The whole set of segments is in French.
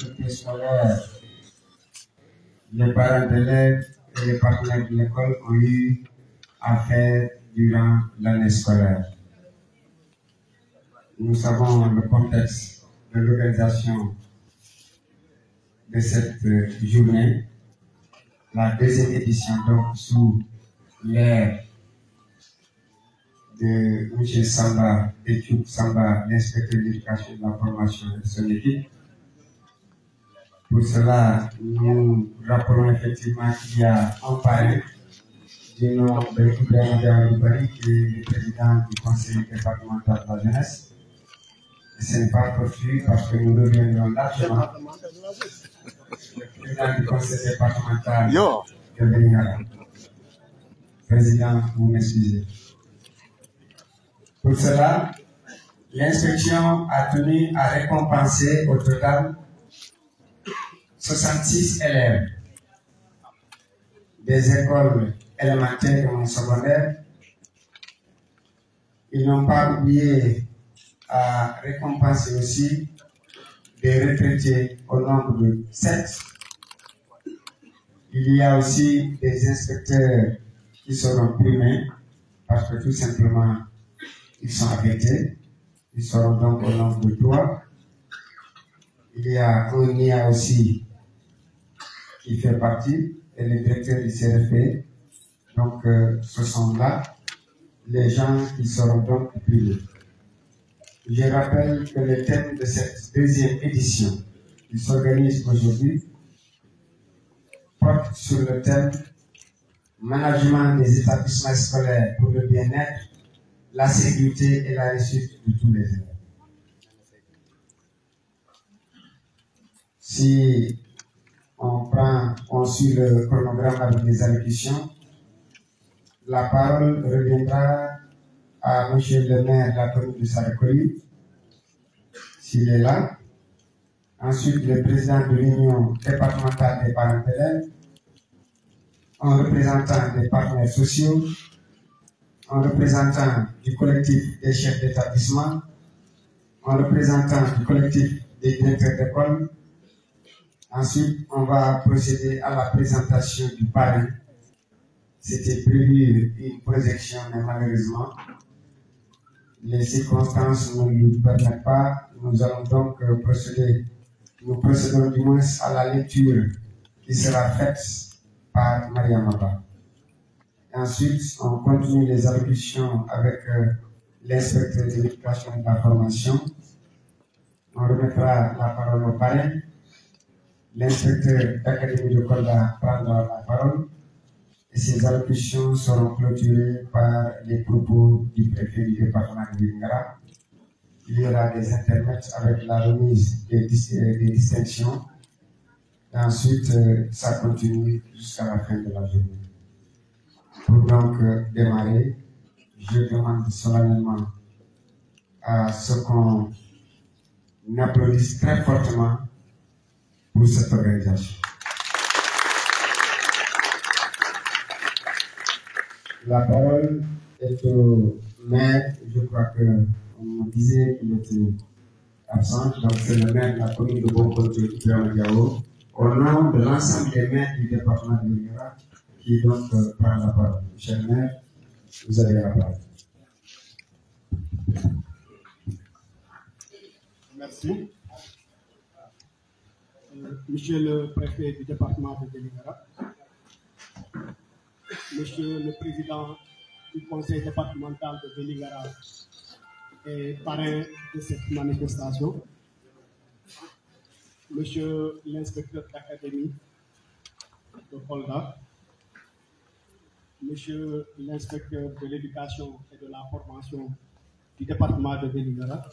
difficultés scolaires, les parents d'élèves et les partenaires de l'école ont eu à faire durant l'année scolaire. Nous savons le contexte de l'organisation de cette journée, la deuxième édition, donc sous l'ère de M. Samba, Étude Samba, l'inspecteur de l'éducation et de la formation de son équipe. Pour cela, nous rappelons effectivement qu'il y a un parrain du nom de Ibrahima Diawara, qui est le président du conseil départemental de la jeunesse. Et ce n'est pas fortuit parce que nous reviendrons largement le président du conseil départemental de Vélingara. Président, vous m'excusez. Pour cela, l'inspection a tenu à récompenser au total 66 élèves des écoles élémentaires et secondaires. Ils n'ont pas oublié à récompenser aussi des retraités au nombre de 7. Il y a aussi des inspecteurs qui seront primés parce que tout simplement ils sont affectés. Ils seront donc au nombre de 3. Il y a un NIA aussi qui fait partie et le directeur du CRFP. Donc ce sont là les gens qui seront donc primés. Je rappelle que le thème de cette deuxième édition qui s'organise aujourd'hui porte sur le thème management des établissements scolaires pour le bien-être, la sécurité et la réussite de tous les élèves. Si on suit le chronogramme avec les allocutions, la parole reviendra à M. le maire de la commune de Sarakoli, s'il est là. Ensuite, le président de l'Union départementale des parents d'élèves, un représentant des partenaires sociaux, un représentant du collectif des chefs d'établissement, un représentant du collectif des directeurs d'école. Ensuite, on va procéder à la présentation du parrain. C'était prévu une projection, mais malheureusement, les circonstances ne nous permettent pas. Nous allons donc procéder, nous procédons du moins à la lecture qui sera faite par Maria Maba. Ensuite, on continue les allocutions avec l'inspecteur de l'éducation et de la formation. On remettra la parole au parrain. L'inspecteur d'académie de Kolda prendra la parole et ces allocutions seront clôturées par les propos du préfet du département de Vélingara. Il y aura des intermèdes avec la remise des distinctions et ensuite ça continue jusqu'à la fin de la journée. Pour donc démarrer, je demande solennellement à ce qu'on applaudisse très fortement pour cette organisation. La parole est au maire, je crois qu'on me disait qu'il était absent, donc c'est le maire de la commune de Bonkoto, Ibrahima Diawara, au nom de l'ensemble des maires du département de Vélingara, qui donc prend la parole. Monsieur le maire, vous avez la parole. Merci. Monsieur le préfet du département de Vélingara, Monsieur le président du conseil départemental de Vélingara et parrain de cette manifestation, Monsieur l'inspecteur d'académie de Kolda, Monsieur l'inspecteur de l'éducation et de la formation du département de Vélingara,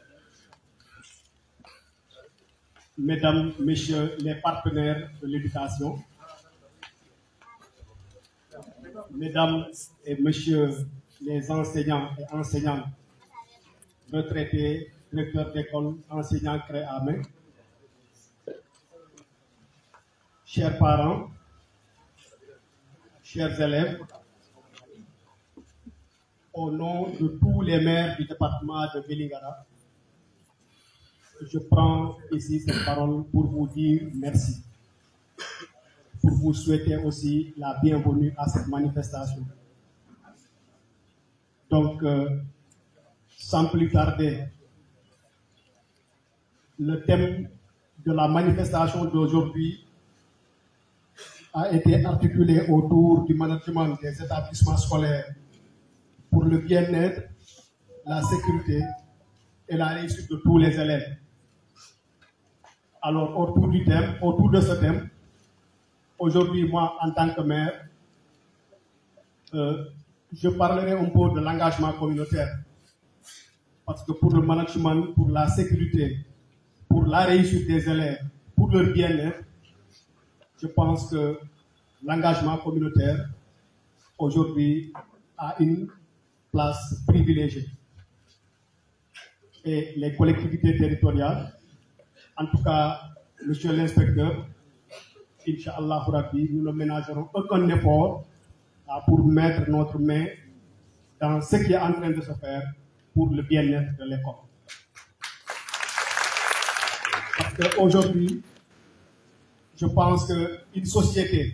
Mesdames, Messieurs les partenaires de l'éducation, Mesdames et Messieurs les enseignants et enseignantes, retraités, directeurs d'école, enseignants créés à main, chers parents, chers élèves, au nom de tous les maires du département de Vélingara, je prends ici cette parole pour vous dire merci, pour vous souhaiter aussi la bienvenue à cette manifestation. Donc, sans plus tarder, le thème de la manifestation d'aujourd'hui a été articulé autour du management des établissements scolaires pour le bien-être, la sécurité et la réussite de tous les élèves. Alors, autour de ce thème, aujourd'hui, moi, en tant que maire, je parlerai un peu de l'engagement communautaire. Parce que pour le management, pour la sécurité, pour la réussite des élèves, pour leur bien-être, je pense que l'engagement communautaire, aujourd'hui, a une place privilégiée. Et les collectivités territoriales, en tout cas, monsieur l'inspecteur, Inch'Allah Rabbi, nous ne ménagerons aucun effort pour mettre notre main dans ce qui est en train de se faire pour le bien-être de l'école. Parce qu'aujourd'hui, je pense qu'une société,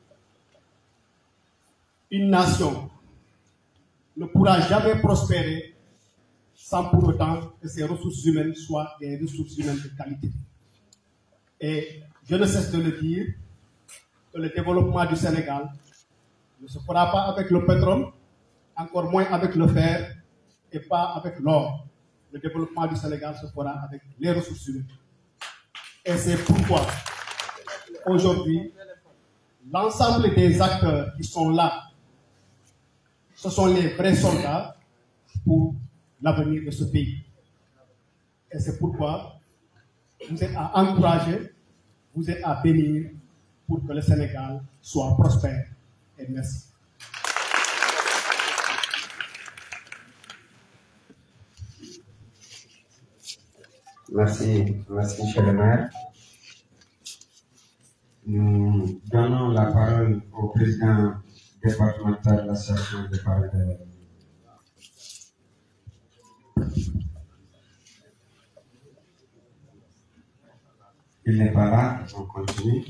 une nation ne pourra jamais prospérer sans pour autant que ses ressources humaines soient des ressources humaines de qualité. Et je ne cesse de le dire, que le développement du Sénégal ne se fera pas avec le pétrole, encore moins avec le fer et pas avec l'or. Le développement du Sénégal se fera avec les ressources humaines. Et c'est pourquoi, aujourd'hui, l'ensemble des acteurs qui sont là, ce sont les vrais soldats pour l'avenir de ce pays. Et c'est pourquoi vous êtes à encourager, vous êtes à bénir pour que le Sénégal soit prospère. Et merci. Merci, monsieur le maire. Nous donnons la parole au président départemental de l'association des parents d'élèves. Il n'est pas là, on continue.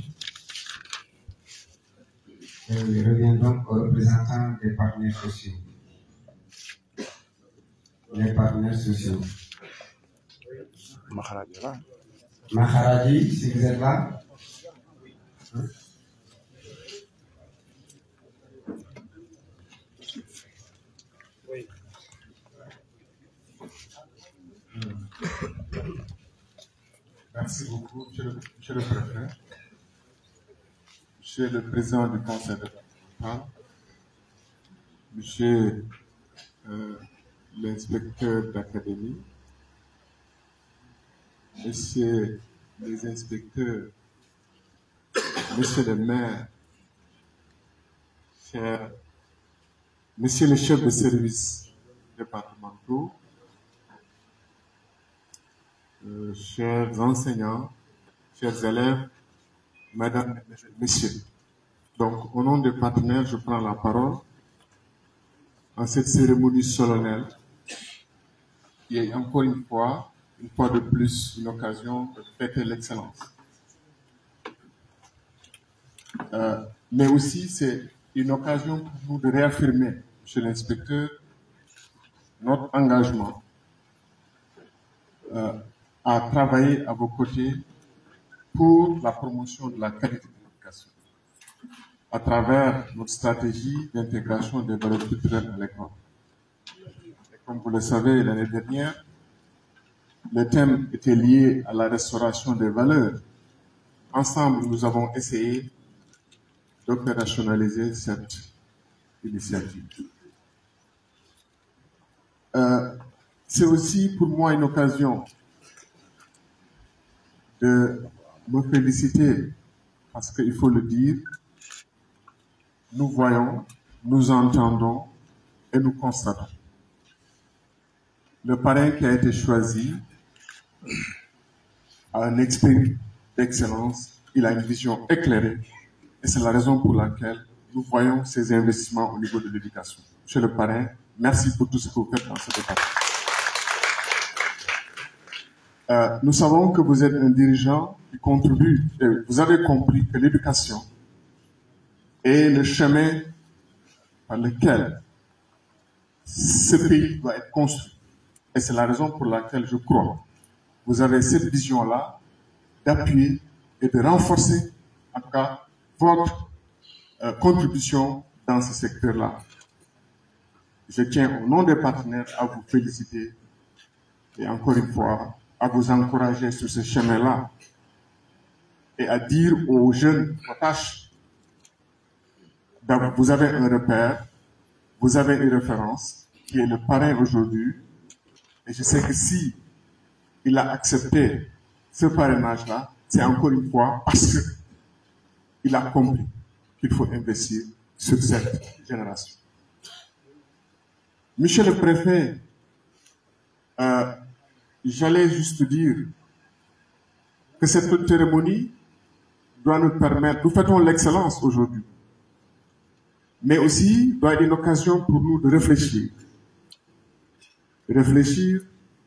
Il revient donc aux représentants des partenaires sociaux. Les partenaires sociaux. Maharadi, si vous êtes là. Oui. Merci beaucoup, monsieur le préfet, monsieur le président du conseil départemental, monsieur l'inspecteur d'académie, monsieur les inspecteurs, monsieur le maire, monsieur les chefs de service départementaux, chers enseignants, chers élèves, mesdames et messieurs. Donc, au nom des partenaires, je prends la parole en cette cérémonie solennelle qui est encore une fois de plus, une occasion de fêter l'excellence. Mais aussi, c'est une occasion pour nous de réaffirmer, monsieur l'inspecteur, notre engagement à travailler à vos côtés pour la promotion de la qualité de l'éducation à travers notre stratégie d'intégration des valeurs culturelles à l'école. Comme vous le savez, l'année dernière, le thème était lié à la restauration des valeurs. Ensemble, nous avons essayé d'opérationnaliser cette initiative. C'est aussi pour moi une occasion de me féliciter parce qu'il faut le dire, nous voyons, nous entendons et nous constatons. Le parrain qui a été choisi a un esprit d'excellence, il a une vision éclairée et c'est la raison pour laquelle nous voyons ces investissements au niveau de l'éducation. Monsieur le parrain, merci pour tout ce que vous faites dans ce département. nous savons que vous êtes un dirigeant qui contribue, et vous avez compris que l'éducation est le chemin par lequel ce pays doit être construit. Et c'est la raison pour laquelle je crois que vous avez cette vision-là d'appuyer et de renforcer, en tout cas, votre contribution dans ce secteur-là. Je tiens au nom des partenaires à vous féliciter et encore une fois à vous encourager sur ce chemin-là et à dire aux jeunes potaches, vous avez un repère, vous avez une référence qui est le parrain aujourd'hui et je sais que si il a accepté ce parrainage-là, c'est encore une fois parce qu'il a compris qu'il faut investir sur cette génération. Monsieur le préfet, j'allais juste dire que cette cérémonie doit nous permettre, nous fêtons l'excellence aujourd'hui, mais aussi doit être une occasion pour nous de réfléchir. Réfléchir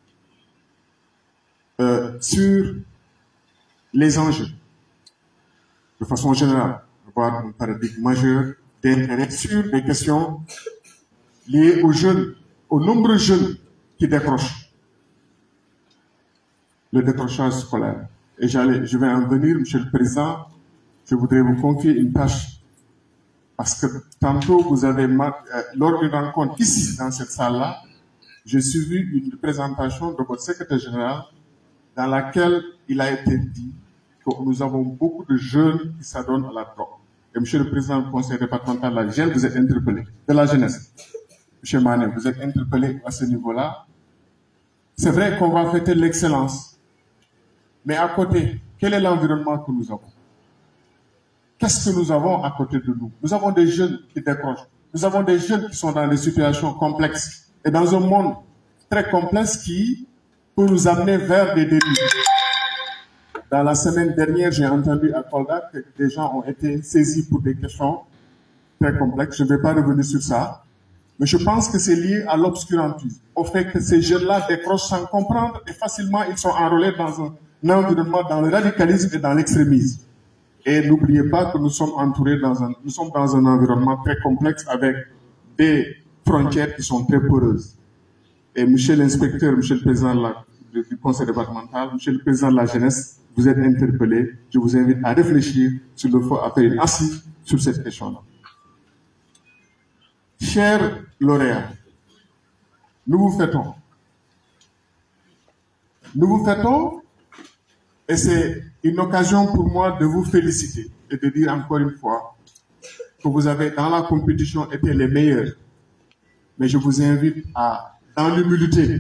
sur les enjeux, de façon générale, avoir un paradigme majeur d'intérêt sur des questions liées aux jeunes, aux nombreux jeunes qui décrochent. Le décrochage scolaire. Et je vais en venir, Monsieur le Président, je voudrais vous confier une tâche. Parce que tantôt, vous avez, lors d'une rencontre ici, dans cette salle-là, j'ai suivi une présentation de votre secrétaire général dans laquelle il a été dit que nous avons beaucoup de jeunes qui s'adonnent à la drogue. Et Monsieur le Président du Conseil départemental de la jeune, vous êtes interpellé, de la jeunesse. Monsieur Mané, vous êtes interpellé à ce niveau-là. C'est vrai qu'on va fêter l'excellence. Mais à côté, quel est l'environnement que nous avons? Qu'est-ce que nous avons à côté de nous? Nous avons des jeunes qui décrochent. Nous avons des jeunes qui sont dans des situations complexes. Et dans un monde très complexe qui peut nous amener vers des dérives. Dans la semaine dernière, j'ai entendu à Kolda que des gens ont été saisis pour des questions très complexes. Je ne vais pas revenir sur ça. Mais je pense que c'est lié à l'obscurantisme, au fait que ces jeunes-là décrochent sans comprendre et facilement ils sont enrôlés dans un environnement, dans le radicalisme et dans l'extrémisme. Et n'oubliez pas que nous sommes entourés nous sommes dans un environnement très complexe avec des frontières qui sont très poreuses. Et monsieur l'inspecteur, monsieur le président du conseil départemental, monsieur le président de la jeunesse, vous êtes interpellé. Je vous invite à réfléchir sur le fait à faire une assise sur cette question-là. Chers lauréats, nous vous fêtons. Nous vous fêtons et c'est une occasion pour moi de vous féliciter et de dire encore une fois que vous avez dans la compétition été les meilleurs. Mais je vous invite à, dans l'humilité,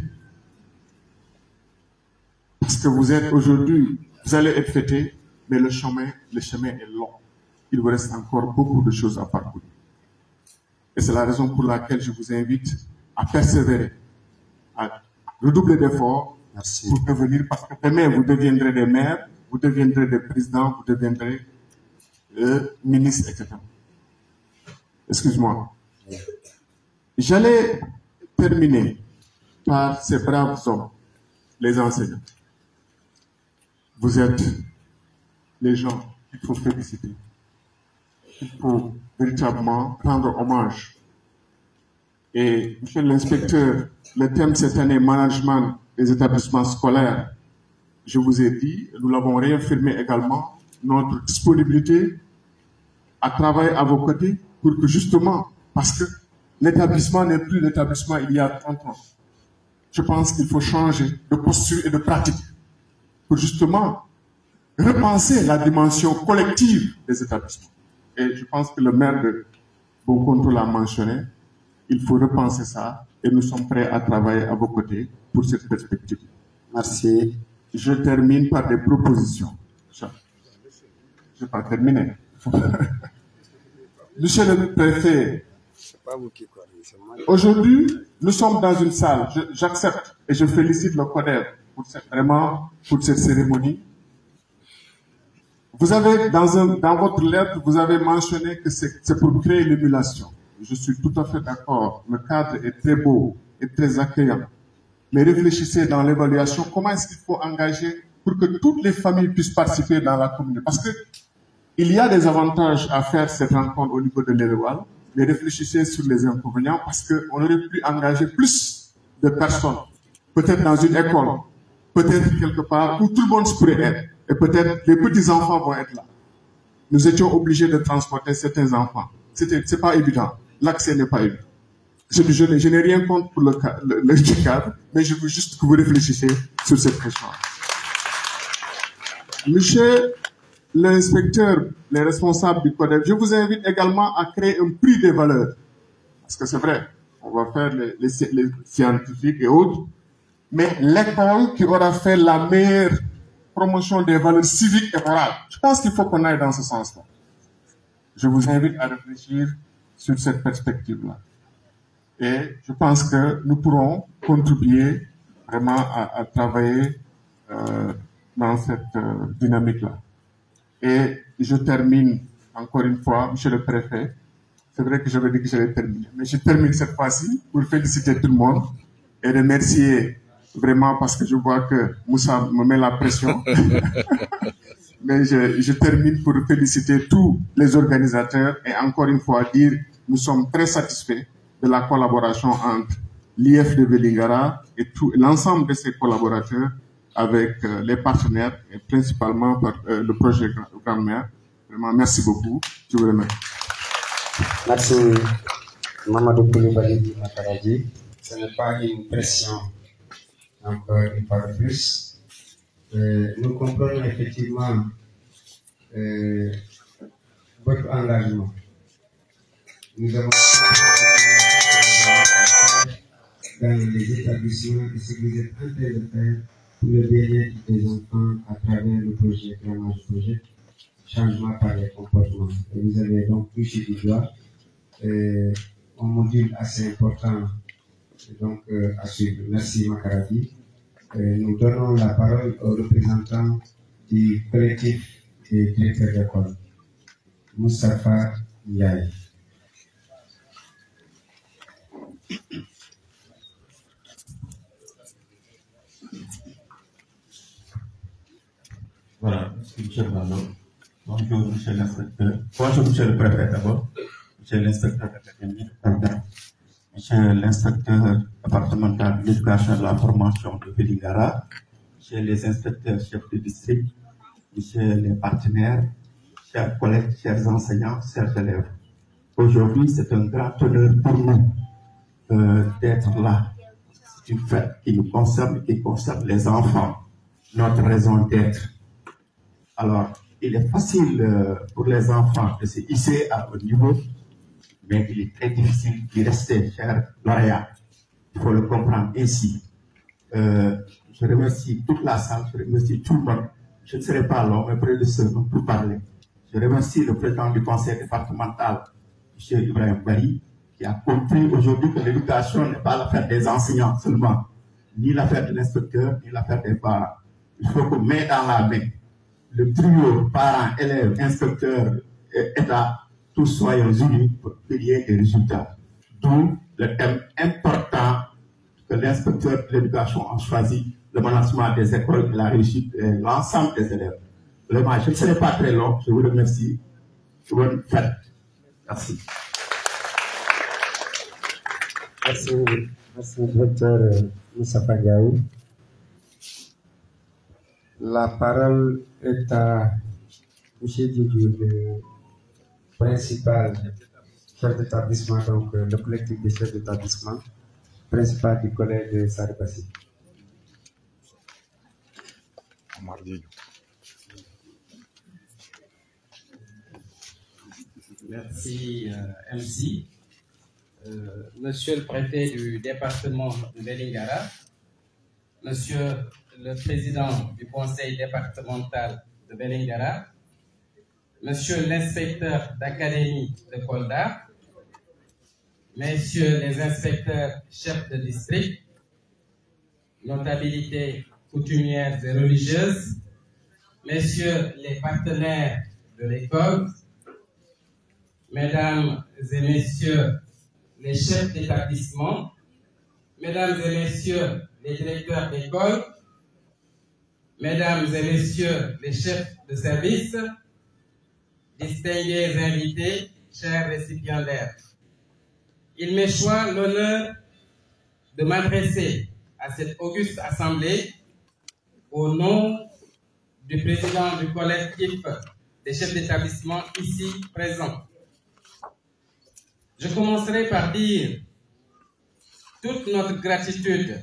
parce que vous êtes aujourd'hui, vous allez être fêtés, mais le chemin est long. Il vous reste encore beaucoup de choses à parcourir. Et c'est la raison pour laquelle je vous invite à persévérer, à redoubler d'efforts pour devenir, parce que demain vous deviendrez des maires, vous deviendrez des présidents, vous deviendrez ministres, etc. Excuse-moi. J'allais terminer par ces braves hommes, les enseignants. Vous êtes les gens qu'il faut féliciter. Il faut véritablement rendre hommage. Et, monsieur l'inspecteur, le thème cette année, management des établissements scolaires, je vous ai dit, nous l'avons réaffirmé également, notre disponibilité à travailler à vos côtés pour que justement, parce que l'établissement n'est plus l'établissement il y a 30 ans. Je pense qu'il faut changer de posture et de pratique pour justement repenser la dimension collective des établissements. Et je pense que le maire de Bokonto l'a mentionné, il faut repenser ça et nous sommes prêts à travailler à vos côtés pour cette perspective. Merci. Je termine par des propositions. Je n'ai pas terminé. Monsieur le préfet, aujourd'hui, nous sommes dans une salle. J'accepte et je félicite le CODER vraiment pour cette cérémonie. Vous avez, dans votre lettre, vous avez mentionné que c'est pour créer l'émulation. Je suis tout à fait d'accord. Le cadre est très beau et très accueillant. mais réfléchissez dans l'évaluation, comment est-ce qu'il faut engager pour que toutes les familles puissent participer dans la communauté. Parce que il y a des avantages à faire cette rencontre au niveau de l'Éléwal, mais réfléchissez sur les inconvénients parce qu'on aurait pu engager plus de personnes, peut-être dans une école, peut-être quelque part où tout le monde pourrait être, et peut-être les petits-enfants vont être là. Nous étions obligés de transporter certains enfants. C'est pas évident. L'accès n'est pas évident. Je n'ai rien contre pour le cadre, mais je veux juste que vous réfléchissiez sur cette question. Monsieur l'inspecteur, les responsables du CODEF, je vous invite également à créer un prix des valeurs. Parce que c'est vrai, on va faire les scientifiques et autres, mais l'école qui aura fait la meilleure promotion des valeurs civiques et morales, je pense qu'il faut qu'on aille dans ce sens-là. Je vous invite à réfléchir sur cette perspective-là. Et je pense que nous pourrons contribuer vraiment à travailler dans cette dynamique-là. Et je termine encore une fois, monsieur le préfet. C'est vrai que j'avais dit que j'allais terminer, mais je termine cette fois-ci pour féliciter tout le monde et remercier vraiment parce que je vois que Moussa me met la pression. Mais je termine pour féliciter tous les organisateurs et encore une fois dire nous sommes très satisfaits de la collaboration entre l'IF de Vélingara et l'ensemble de ses collaborateurs avec les partenaires et principalement par le projet Grand-Mère. Vraiment, merci beaucoup. Je vous remercie. Merci, Mamadou Koulibaly Makaradji. Ce n'est pas une pression, encore une fois de plus. Nous comprenons effectivement votre engagement. Nous avons dans les établissements et ce que vous êtes en train de faire pour le bien-être des enfants à travers le projet, vraiment le projet changement par les comportements. Et vous avez donc touché du doigt un module assez important donc, à suivre. Merci Makaradji. Nous donnons la parole au représentant du collectif des directeurs d'école, Moustapha Ndiaye. Voilà, monsieur Balo. Bonjour, monsieur l'inspecteur. Bonjour, monsieur le préfet d'abord. Monsieur l'inspecteur d'académie de Kolda. Monsieur l'inspecteur départemental de l'éducation et de la formation de Vélingara. Monsieur les inspecteurs chefs de district. Monsieur les partenaires, chers collègues, chers enseignants, chers élèves. Aujourd'hui, c'est un grand honneur pour nous d'être là. C'est une fête qui nous concerne, qui concerne les enfants, notre raison d'être. Alors, il est facile pour les enfants de se hisser à haut niveau, mais il est très difficile d'y rester, cher lauréat. Il faut le comprendre ainsi. Je remercie toute la salle, je remercie tout le monde. Je ne serai pas long, mais près de ce nom pour parler. Je remercie le président du conseil départemental, M. Ibrahim Bari, qui a compris aujourd'hui que l'éducation n'est pas l'affaire des enseignants seulement, ni l'affaire de l'inspecteur, ni l'affaire des parents. Il faut qu'on mette dans la main le trio parents, élèves, inspecteurs et État, tous soyons unis pour qu'il y ait des résultats. D'où le thème important que l'inspecteur de l'éducation a choisi, le management des écoles et la réussite de l'ensemble des élèves. Vraiment, je ne serai pas très long, je vous remercie. Bonne fête. Merci. Merci, merci docteur Moustapha Ndiaye. La parole est à M. Didier, le principal chef d'établissement, donc le collectif des chefs d'établissement, principal du collège de Saribassi. Merci MC. Monsieur le préfet du département de Vélingara, Monsieur le président du conseil départemental de Vélingara, Monsieur l'inspecteur d'académie de Kolda, Messieurs les inspecteurs chefs de district, notabilités coutumières et religieuses, Messieurs les partenaires de l'école, Mesdames et Messieurs les chefs d'établissement, Mesdames et Messieurs les directeurs d'école, mesdames et messieurs les chefs de service, distingués invités, chers récipiendaires. Il m'échoit l'honneur de m'adresser à cette auguste assemblée au nom du président du collectif des chefs d'établissement ici présents. Je commencerai par dire toute notre gratitude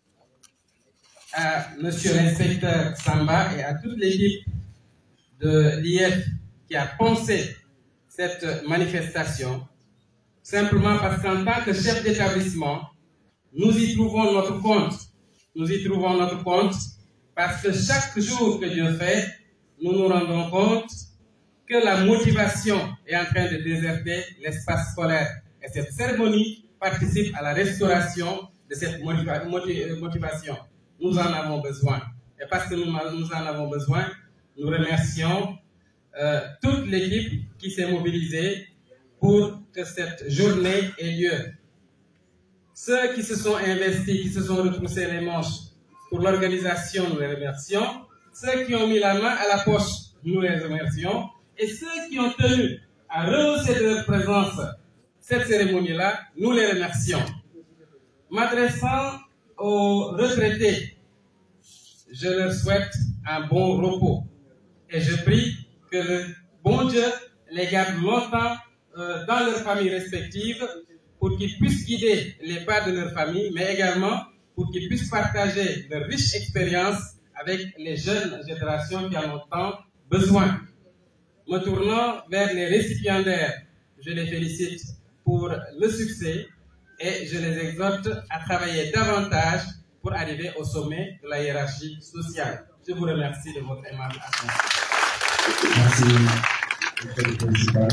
à Monsieur l'inspecteur Samba et à toute l'équipe de l'IF qui a pensé cette manifestation, simplement parce qu'en tant que chef d'établissement, nous y trouvons notre compte. Nous y trouvons notre compte parce que chaque jour que Dieu fait, nous nous rendons compte que la motivation est en train de déserter l'espace scolaire. Et cette cérémonie participe à la restauration de cette motivation. Nous en avons besoin. Et parce que nous en avons besoin, nous remercions toute l'équipe qui s'est mobilisée pour que cette journée ait lieu. Ceux qui se sont investis, qui se sont retroussés les manches pour l'organisation, nous les remercions. Ceux qui ont mis la main à la poche, nous les remercions. Et ceux qui ont tenu à rehausser de leur présence cette cérémonie-là, nous les remercions. M'adressant aux retraités, je leur souhaite un bon repos. Et je prie que le bon Dieu les garde longtemps dans leurs familles respectives pour qu'ils puissent guider les pas de leur famille, mais également pour qu'ils puissent partager leur riche expérience avec les jeunes générations qui en ont tant besoin. Me tournant vers les récipiendaires, je les félicite pour le succès et je les exhorte à travailler davantage pour arriver au sommet de la hiérarchie sociale. Je vous remercie de votre aimable attention. Merci, monsieur le principal.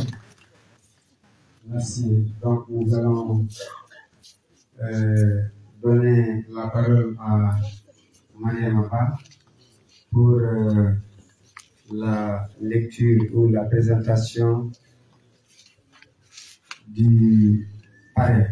Merci. Donc, nous allons donner la parole à Maria Mapa pour la lecture ou la présentation du parrain.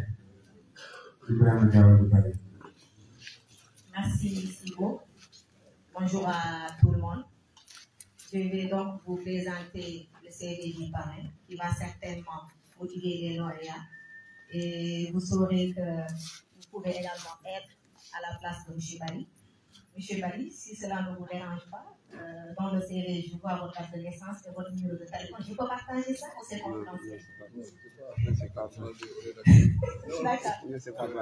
Merci, Sibo. Bonjour à tout le monde. Je vais donc vous présenter le CV du parrain qui va certainement motiver les lauréats. Et vous saurez que vous pouvez également être à la place de M. Bali. M. Bali, si cela ne vous dérange pas, dans le CV, je vois votre date de naissance et votre numéro de téléphone. Je peux partager ça ou c'est confidentiel? D'accord.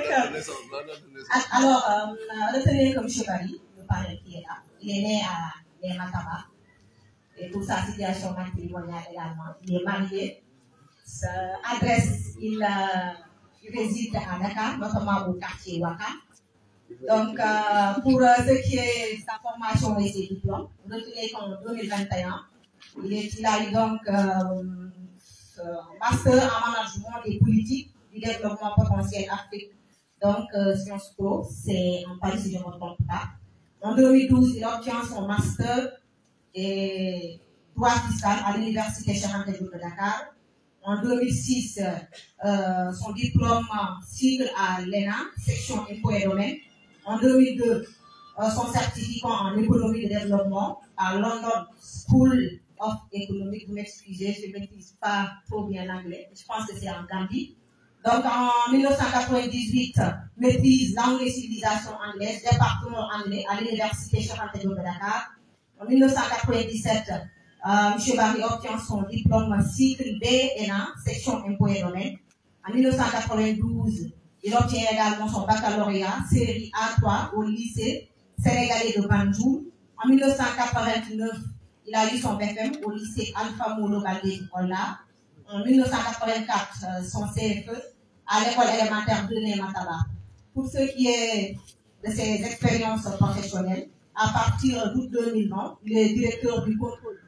Alors, retenez que M. Bali, le parrain qui est là, il est né à Mataba. Et pour sa situation matrimoniale également, il est marié. Sa adresse, il réside à Dakar, notamment au quartier Waka. Donc, pour ce qui est sa formation et ses diplômes, retenez qu'en 2021, il a eu donc un master en management et politique du développement potentiel Afrique. Donc, Sciences Po, c'est en Paris si je ne me trompe pas. En 2012, il obtient son master et droit fiscal à l'université Cheikh Anta Diop de Dakar. En 2006, son diplôme cycle à l'ENA, section impôts et domaines. En 2002, son certificat en économie de développement à London School of Economics. Vous m'excusez, je ne maîtrise pas trop bien l'anglais. Je pense que c'est en Gambie. Donc en 1998, maîtrise langue et civilisation anglaise, département anglais à l'université Cheikh Anta Diop de Dakar. En 1997, M. Barry obtient son diplôme cycle B&A, section impôts et domaines. En 1992, il obtient également son baccalauréat, série A3 au lycée sénégalais de Banjul. En 1989, il a eu son BFM au lycée Alpha Molo Baldé de Kola. En 1984, son CFE à l'école élémentaire de Mataba. Pour ce qui est de ses expériences professionnelles, à partir d'août 2020, il est directeur du contrôle.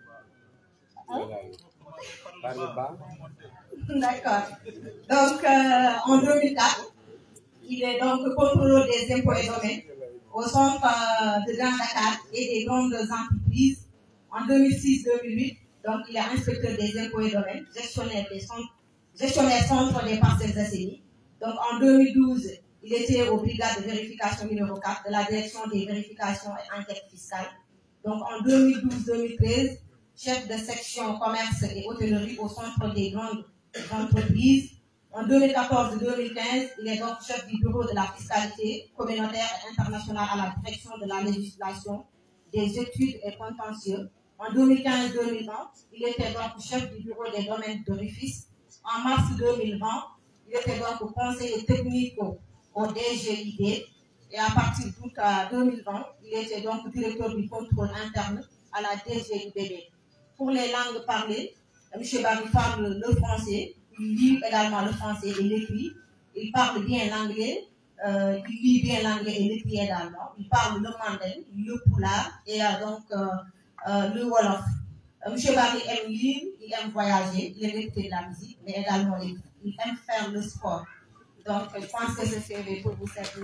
D'accord. Donc, en 2004, il est donc contrôleur des impôts et domaines au centre de Grand Dakar et des grandes entreprises. En 2006-2008, donc il est inspecteur des impôts et domaines, gestionnaire centre des parcelles assainies. Donc en 2012, Il était aux brigades de vérification numéro 4 de la direction des vérifications et enquêtes fiscales. Donc en 2012-2013, chef de section commerce et hôtellerie au centre des grandes entreprises. En 2014-2015, il est donc chef du bureau de la fiscalité communautaire et internationale à la direction de la législation, des études et contentieux. En 2015-2020, il était donc chef du bureau des domaines de Rufisque. En mars 2020, il était donc conseiller technique au DGID. Et à partir d'août 2020, il était donc directeur du contrôle interne à la DGIBB. Pour les langues parlées, M. Barry parle le français, il lit également le français et l'écrit. Il parle bien l'anglais, il lit bien l'anglais et l'écrit également. Il parle le mandin, le pulaar et donc le wolof. M. Barry aime lire, il aime voyager, il aime écouter de la musique, mais également il aime faire le sport. Donc, je pense que ce CV pour vous servir.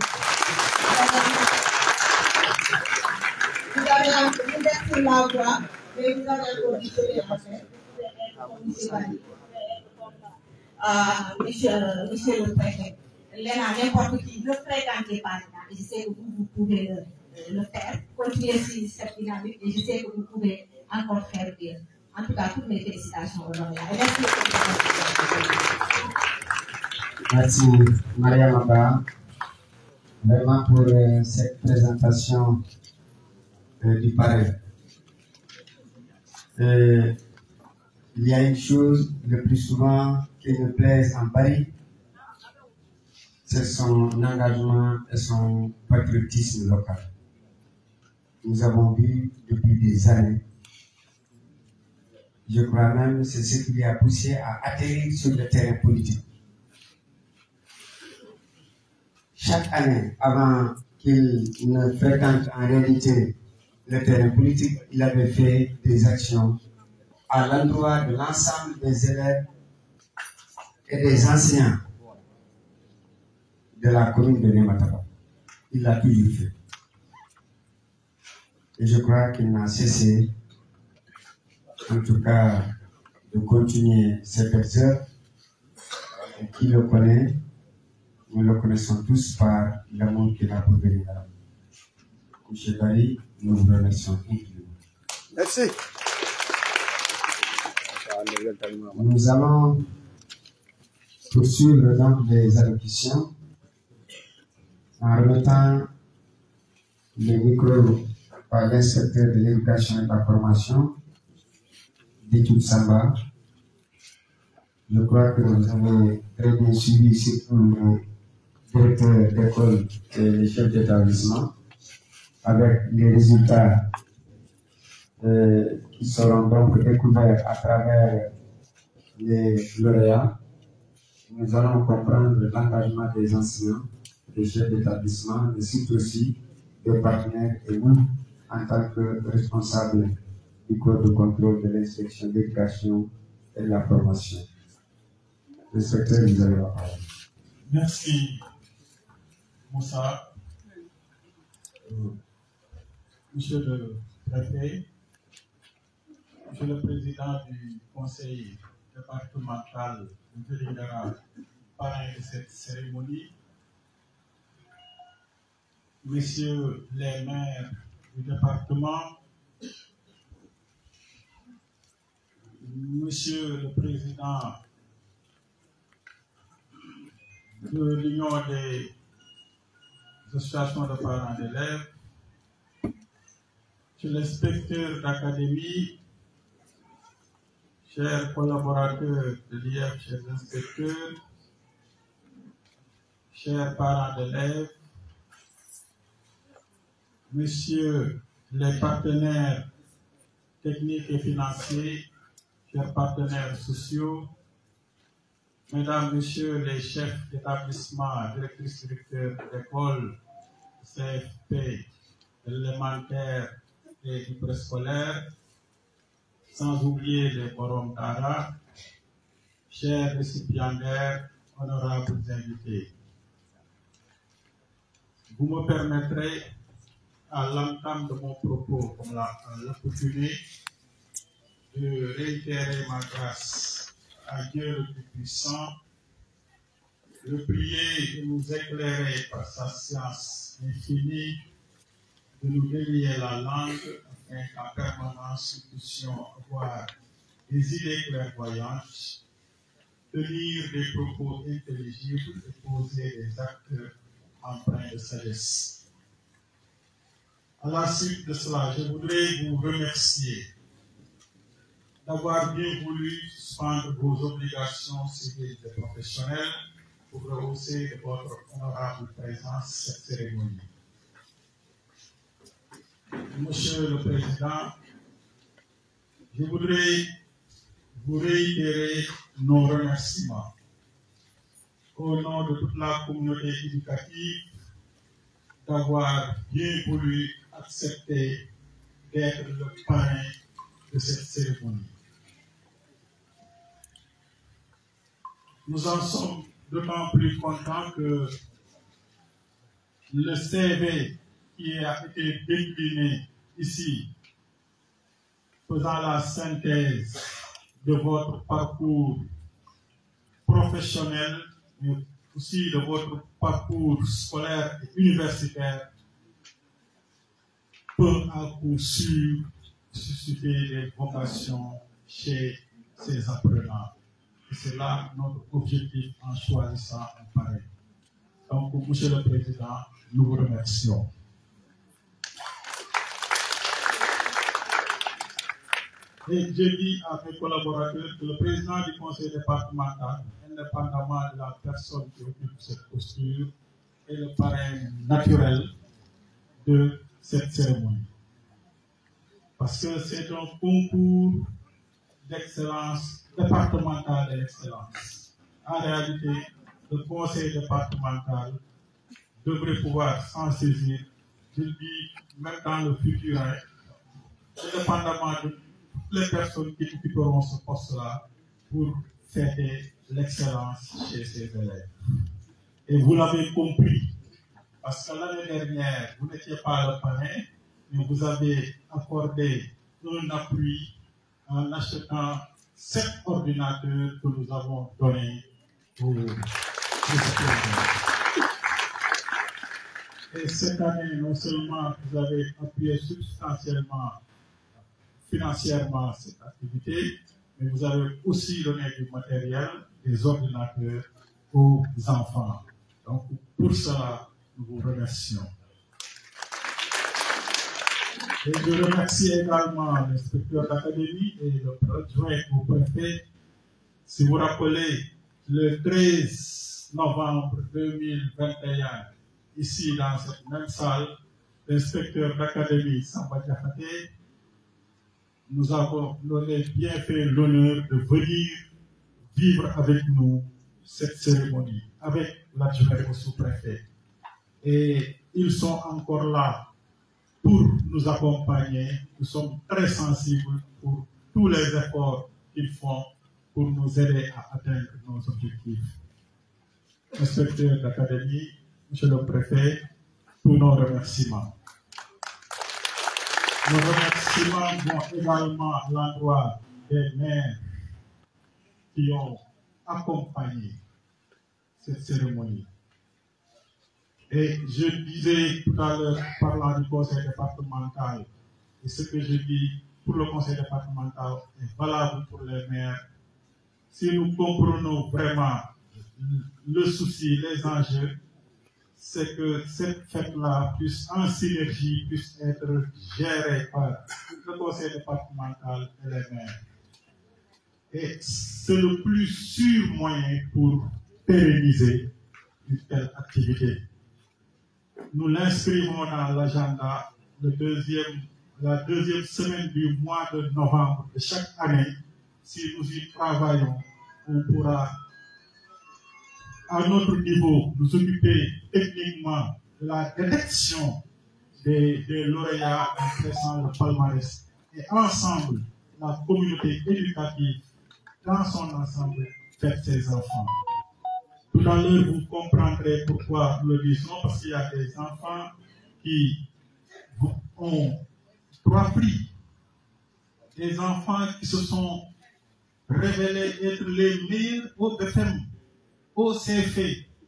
Vous êtes sur la voie, mais vous avez un auditionné à faire. Vous pouvez être comme M. Barry, monsieur le préfet. N'importe qui, ne fréquentez pas là. Je sais que vous pouvez le faire. Continuez sur cette dynamique et je sais que vous pouvez encore faire mieux. En tout cas, toutes mes félicitations aujourd'hui. Merci, Maria Maba, vraiment pour cette présentation du parrain. Il y a une chose le plus souvent qui me plaise en Paris, c'est son engagement et son patriotisme local. Nous avons vu depuis des années, je crois même que c'est ce qui lui a poussé à atterrir sur le terrain politique. Chaque année, avant qu'il ne fréquente en réalité le terrain politique, il avait fait des actions à l'endroit de l'ensemble des élèves et des enseignants de la commune de Némataba. Il l'a toujours fait. Et je crois qu'il n'a cessé, en tout cas, de continuer cette œuvre. Et qui le connaît, nous le connaissons tous par l'amour qu'il a pour venir. M. Barry, nous vous remercions infiniment. Merci. Nous allons poursuivre donc les allocutions en remettant le micro par l'inspecteur de l'éducation et de la formation, Ditou Samba. Je crois que vous avez très bien suivi surtout le directeur d'école et les chefs d'établissement avec les résultats qui seront donc découverts à travers les lauréats. Nous allons comprendre l'engagement des enseignants, des chefs d'établissement, mais surtout aussi des partenaires et nous, en tant que responsables du corps de contrôle de l'inspection d'éducation et de la formation. Inspecteur, vous avez la parole. Merci, Moussa. Monsieur le préfet, Monsieur le président du conseil départemental de Vélingara, parrain de cette cérémonie, Messieurs les maires du département, Monsieur le président de l'Union des associations de parents d'élèves, Monsieur l'inspecteur d'académie, chers collaborateurs de l'IF, chers inspecteurs, chers parents d'élèves, Messieurs les partenaires techniques et financiers, chers partenaires sociaux, Mesdames, Messieurs les chefs d'établissement, directrices, directeurs d'école, CFP, élémentaire et du préscolaire, sans oublier les forums d'ARA, chers récipiendaires, honorables invités. Vous me permettrez, à l'entame de mon propos, comme l'accoutumé, de réitérer ma grâce à Dieu le Tout-Puissant le prier de nous éclairer par sa science infinie, de nous délier la langue, afin qu'en permanence nous puissions avoir des idées clairvoyantes, tenir des propos intelligibles et poser des actes empreints de sagesse. À la suite de cela, je voudrais vous remercier d'avoir bien voulu suspendre vos obligations civiles et professionnelles pour rehausser de votre honorable présence cette cérémonie. Monsieur le Président, je voudrais vous réitérer nos remerciements au nom de toute la communauté éducative d'avoir bien voulu accepter d'être le parrain de cette cérémonie. Nous en sommes d'autant plus contents que le CV qui a été décliné ici, faisant la synthèse de votre parcours professionnel, mais aussi de votre parcours scolaire et universitaire, peut à coup sûr susciter des vocations chez ces apprenants. Et c'est là notre objectif en choisissant un parrain. Donc, Monsieur le Président, nous vous remercions. Et je dis à mes collaborateurs que le président du conseil départemental, indépendamment de la personne qui occupe cette posture, est le parrain naturel de cette cérémonie. Parce que c'est un concours d'excellence départementale de l'excellence. En réalité, le conseil départemental devrait pouvoir s'en saisir, je dis même dans le futur, indépendamment de les personnes qui occuperont ce poste-là pour fêter l'excellence chez ces élèves. Et vous l'avez compris, parce que l'année dernière, vous n'étiez pas le parrain, mais vous avez accordé un appui en achetant 7 ordinateurs que nous avons donnés pour Et cette année, non seulement vous avez appuyé substantiellement financièrement cette activité, mais vous avez aussi donné du matériel, des ordinateurs aux enfants. Donc, pour cela, nous vous remercions. Et je remercie également l'inspecteur d'académie et le adjoint au préfet. Si vous vous rappelez, le 13 novembre 2021, ici dans cette même salle, l'inspecteur d'académie Samba Diakhaté nous avons bien fait l'honneur de venir vivre avec nous cette cérémonie, avec l'adjoint au sous-préfet. Et ils sont encore là pour nous accompagner. Nous sommes très sensibles pour tous les efforts qu'ils font pour nous aider à atteindre nos objectifs. Inspecteur d'académie, Monsieur le Préfet, tous nos remerciements. Nos remerciements vont également à l'endroit des maires qui ont accompagné cette cérémonie. Et je disais tout à l'heure, parlant du conseil départemental, et ce que je dis pour le conseil départemental est valable pour les maires. Si nous comprenons vraiment le souci, les enjeux, c'est que cette fête-là puisse, en synergie, puisse être gérée par le conseil départemental et les maires. Et c'est le plus sûr moyen pour pérenniser une telle activité. Nous l'inscrivons dans l'agenda la deuxième semaine du mois de novembre de chaque année. Si nous y travaillons, on pourra, à notre niveau, nous occuper techniquement de la détection des lauréats en pressant le palmarès. Et ensemble, la communauté éducative, dans son ensemble, fête ses enfants. Tout à l'heure, vous comprendrez pourquoi nous le disons, parce qu'il y a des enfants qui ont 3 prix. Des enfants qui se sont révélés être les meilleurs au BFM, au CFE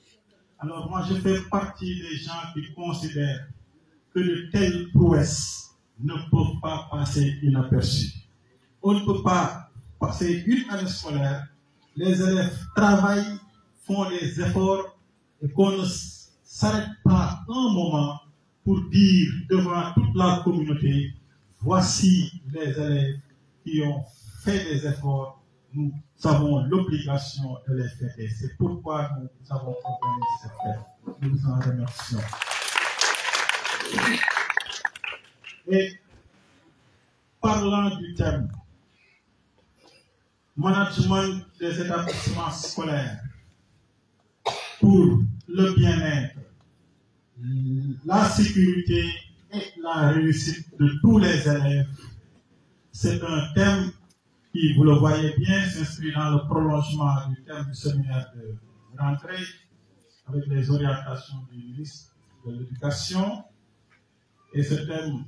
Alors moi, je fais partie des gens qui considèrent que de telles prouesses ne peuvent pas passer inaperçues. On ne peut pas passer une année scolaire, les élèves travaillent, font des efforts, et qu'on ne s'arrête pas un moment pour dire devant toute la communauté, voici les élèves qui ont fait des efforts, nous avons l'obligation de les fêter. C'est pourquoi nous avons organisé cette fête. Nous vous en remercions. Et parlant du thème, management des établissements scolaires pour le bien-être, la sécurité et la réussite de tous les élèves, c'est un thème qui, vous le voyez bien, s'inscrit dans le prolongement du thème du séminaire de rentrée avec les orientations du ministre de l'Éducation. Et ce thème,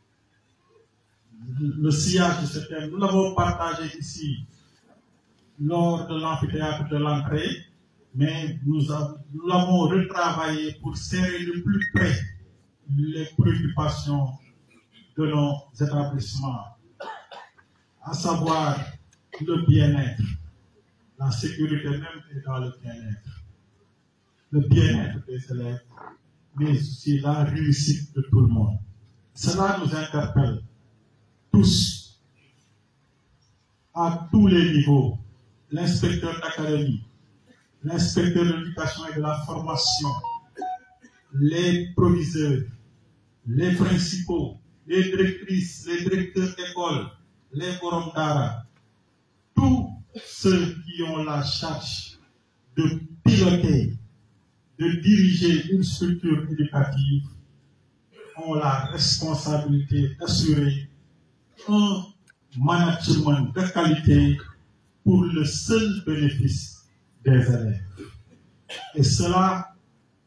le sillage de ce thème, nous l'avons partagé ici lors de l'amphithéâtre de l'entrée, mais nous l'avons retravaillé pour serrer de plus près les préoccupations de nos établissements, à savoir le bien-être. La sécurité même est dans le bien-être. Le bien-être des élèves, mais aussi la réussite de tout le monde. Cela nous interpelle tous, à tous les niveaux. L'inspecteur d'académie, l'inspecteur de l'éducation et de la formation, les proviseurs, les principaux, les directrices, les directeurs d'école, les borom dara, tous ceux qui ont la charge de piloter, de diriger une structure éducative ont la responsabilité d'assurer un management de qualité pour le seul bénéfice des élèves. Et cela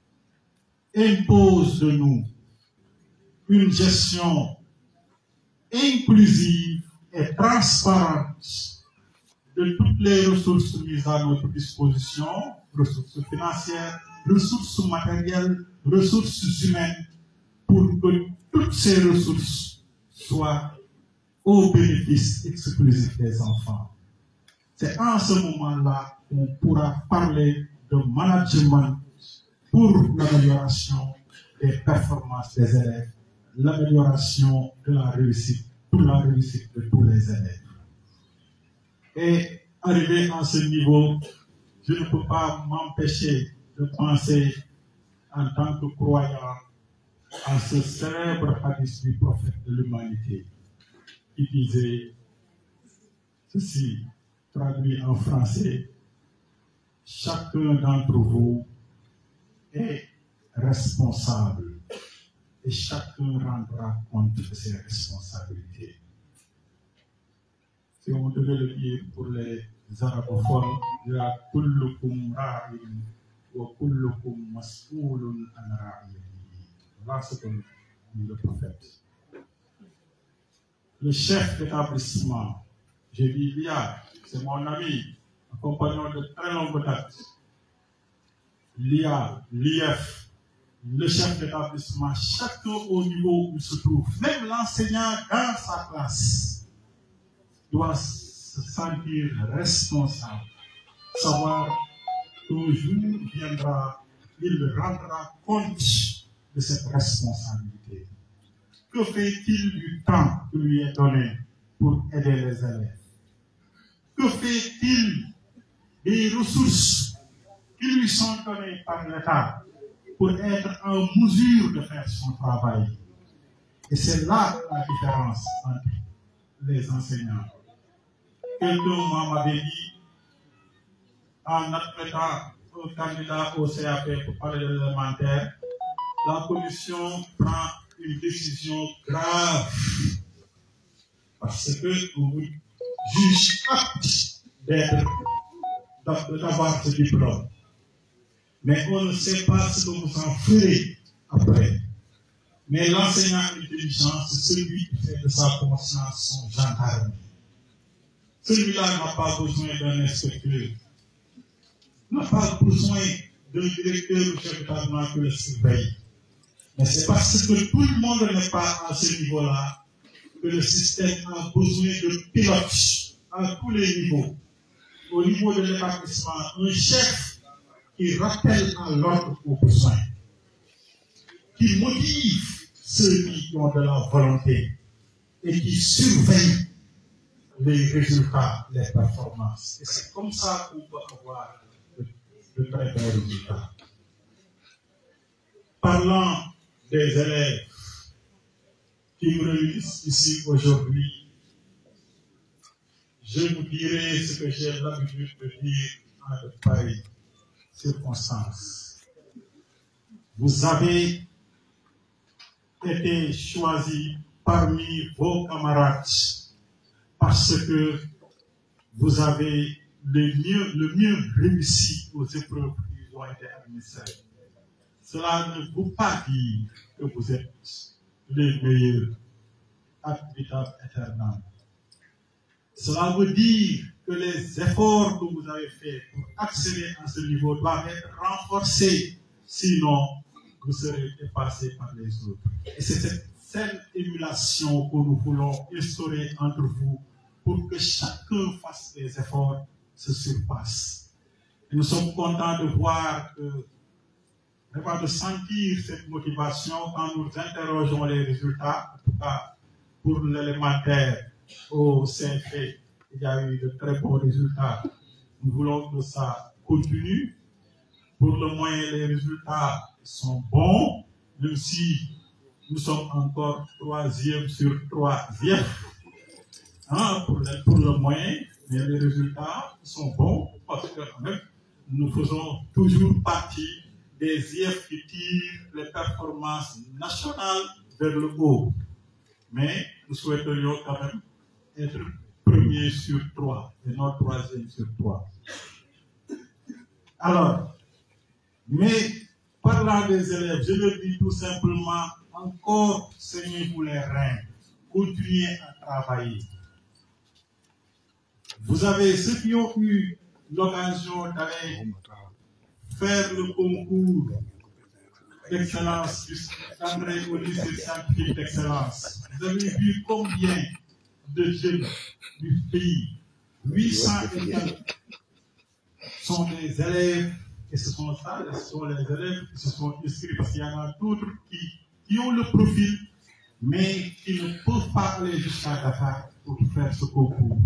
impose de nous une gestion inclusive et transparente de toutes les ressources mises à notre disposition, ressources financières, ressources matérielles, ressources humaines, pour que toutes ces ressources soient au bénéfice exclusif des enfants. C'est en ce moment-là qu'on pourra parler de management pour l'amélioration des performances des élèves, l'amélioration de la réussite, pour la réussite de tous les élèves. Et arrivé à ce niveau, je ne peux pas m'empêcher de penser en tant que croyant à ce célèbre hadith du prophète de l'humanité qui disait ceci, traduit en français: chacun d'entre vous est responsable et chacun rendra compte de ses responsabilités. Si on devait le dire pour les arabophones, il y a kullukum ra'in wa kullukum mas'oulun an ra'iyatihi. Voilà ce que dit le prophète. Le chef d'établissement, j'ai dit Lia, c'est mon ami, un compagnon de très longue date. Lia, l'IF, le chef d'établissement, chacun au niveau où il se trouve, même l'enseignant dans sa classe, doit se sentir responsable, savoir qu'un jour viendra, il rendra compte de cette responsabilité. Que fait-il du temps qui lui est donné pour aider les élèves? Que fait-il des ressources qui lui sont données par l'État pour être en mesure de faire son travail? Et c'est là la différence entre les enseignants. Quelqu'un m'avait dit, en admettant un candidat au CAP pour parler de l'élémentaire, la commission prend une décision grave parce que vous juge apte d'avoir ce diplôme. Mais on ne sait pas ce que vous en ferez après. Mais l'enseignant intelligent, c'est celui qui fait de sa conscience son gendarme. Celui-là n'a pas besoin d'un inspecteur, n'a pas besoin d'un directeur ou chef d'établissement que le surveille. Mais c'est parce que tout le monde n'est pas à ce niveau-là que le système a besoin de pilotes à tous les niveaux. Au niveau de l'établissement, un chef qui rappelle à l'ordre aux besoins, qui motive ceux qui ont de la volonté et qui surveille les résultats, les performances. Et c'est comme ça qu'on peut avoir de très bons résultats. Parlant des élèves qui me réunissent ici aujourd'hui, je vous dirai ce que j'ai l'habitude de dire en de pareilles circonstances. Vous avez été choisi parmi vos camarades parce que vous avez le mieux réussi aux épreuves qui ont été administrées. Cela ne veut pas dire que vous êtes les meilleurs ad vitam aeternam. Cela veut dire que les efforts que vous avez faits pour accéder à ce niveau doivent être renforcés, sinon vous serez dépassés par les autres. Et c'est cette saine émulation que nous voulons instaurer entre vous pour que chacun fasse des efforts, se surpasse. Et nous sommes contents de voir de sentir cette motivation quand nous interrogeons les résultats, en tout cas pour l'élémentaire au CFE, il y a eu de très bons résultats. Nous voulons que ça continue. Pour le moyen, les résultats sont bons, même si nous sommes encore 3e sur 3e. Hein, pour le moyen, mais les résultats sont bons parce que même, nous faisons toujours partie des IF qui tirent les performances nationales vers le haut. Mais nous souhaiterions quand même être 1er sur 3 et non 3e sur 3. Alors, mais parlant des élèves, je le dis tout simplement, encore saignez-vous les reins, continuez à travailler. Vous avez ceux qui ont eu l'occasion d'aller faire le concours d'excellence, d'entrer au lycée scientifique d'excellence. Vous avez vu combien de jeunes du pays, 800 et quelques, sont des élèves, et ce sont les élèves qui se sont inscrits, parce qu'il y en a d'autres qui ont le profil, mais qui ne peuvent pas aller jusqu'à Dakar pour faire ce concours.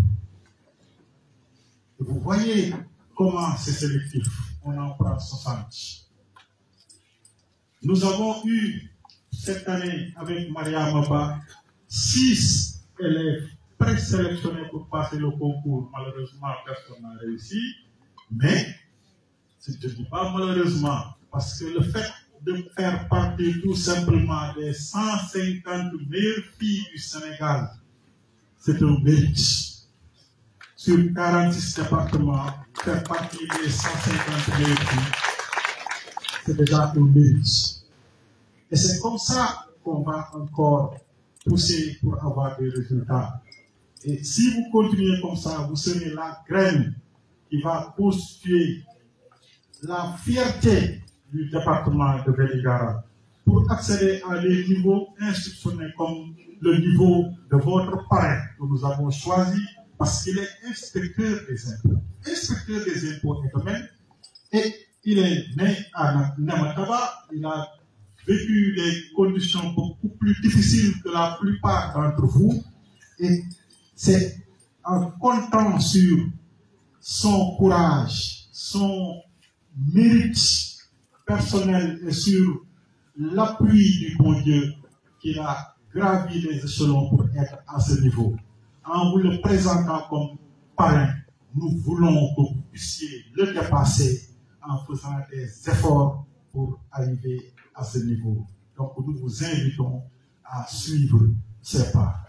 Vous voyez comment c'est sélectif. On en prend 60. Nous avons eu cette année avec Maria Maba 6 élèves présélectionnés pour passer le concours. Malheureusement, personne n'a réussi. Mais, je ne dis pas malheureusement, parce que le fait de faire partie tout simplement des 150 meilleures filles du Sénégal, c'est un mérite. Sur 46 départements, faire partie des 150 meilleures filles, c'est déjà un mérite. Et c'est comme ça qu'on va encore pousser pour avoir des résultats. Et si vous continuez comme ça, vous serez la graine qui va constituer la fierté du département de Vélingara pour accéder à des niveaux institutionnels comme le niveau de votre parrain que nous avons choisi parce qu'il est inspecteur des impôts. Inspecteur des impôts et domaines, et il est né à Namataba, il a vécu des conditions beaucoup plus difficiles que la plupart d'entre vous, et c'est en comptant sur son courage, son mérite personnel et sur l'appui du bon Dieu qu'il a gravi les échelons pour être à ce niveau. En vous le présentant comme parrain, nous voulons que vous puissiez le dépasser en faisant des efforts pour arriver à ce niveau. Donc nous vous invitons à suivre ces pas.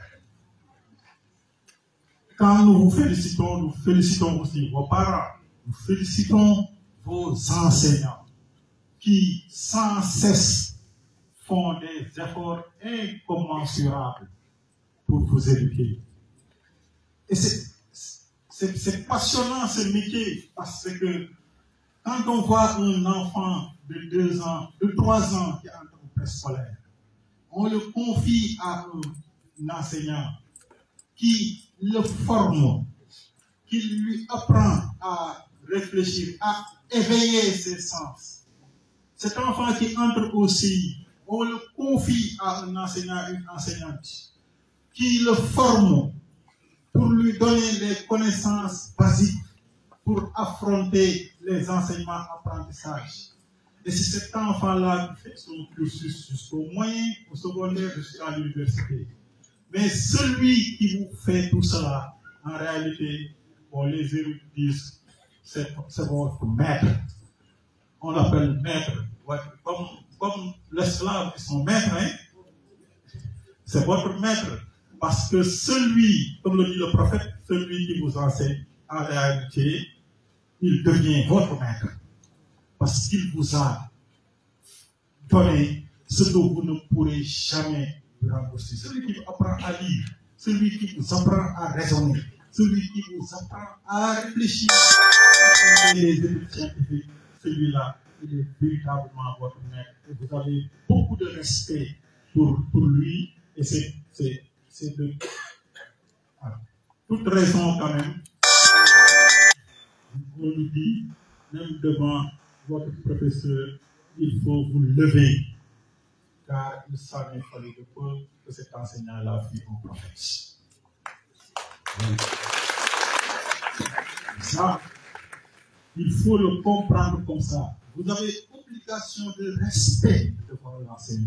Quand nous vous félicitons, nous félicitons aussi vos parents, nous félicitons vos enseignants qui sans cesse font des efforts incommensurables pour vous éduquer. Et c'est passionnant ce métier parce que Quand on voit un enfant de 2 ans, de 3 ans qui entre au préscolaire, on le confie à un enseignant qui le forme, qui lui apprend à réfléchir, à éveiller ses sens. Cet enfant qui entre aussi, on le confie à un enseignant, une enseignante, qui le forme pour lui donner les connaissances basiques pour affronter les enseignements apprentissages. Et c'est cet enfant-là qui fait son cursus jusqu'au moyen, au secondaire, jusqu'à l'université. Mais celui qui vous fait tout cela, en réalité, bon, les érudits disent, c'est votre maître. On l'appelle maître. Comme l'esclave est son maître, hein? C'est votre maître. Parce que celui, comme le dit le prophète, celui qui vous enseigne, en réalité, il devient votre maître. Parce qu'il vous a donné ce que vous ne pourrez jamais rembourser. Celui qui vous apprend à lire, celui qui vous apprend à raisonner, celui qui vous apprend à réfléchir, à les études scientifiques, celui-là, il est véritablement votre maître. Et vous avez beaucoup de respect pour lui. Et c'est de toute raison quand même. On nous dit, même devant votre professeur, il faut vous lever. Car il s'en est fallu de peu que cet enseignant-là fut un prophète. Ça, il faut le comprendre comme ça. Vous avez obligation de respect devant l'enseignant,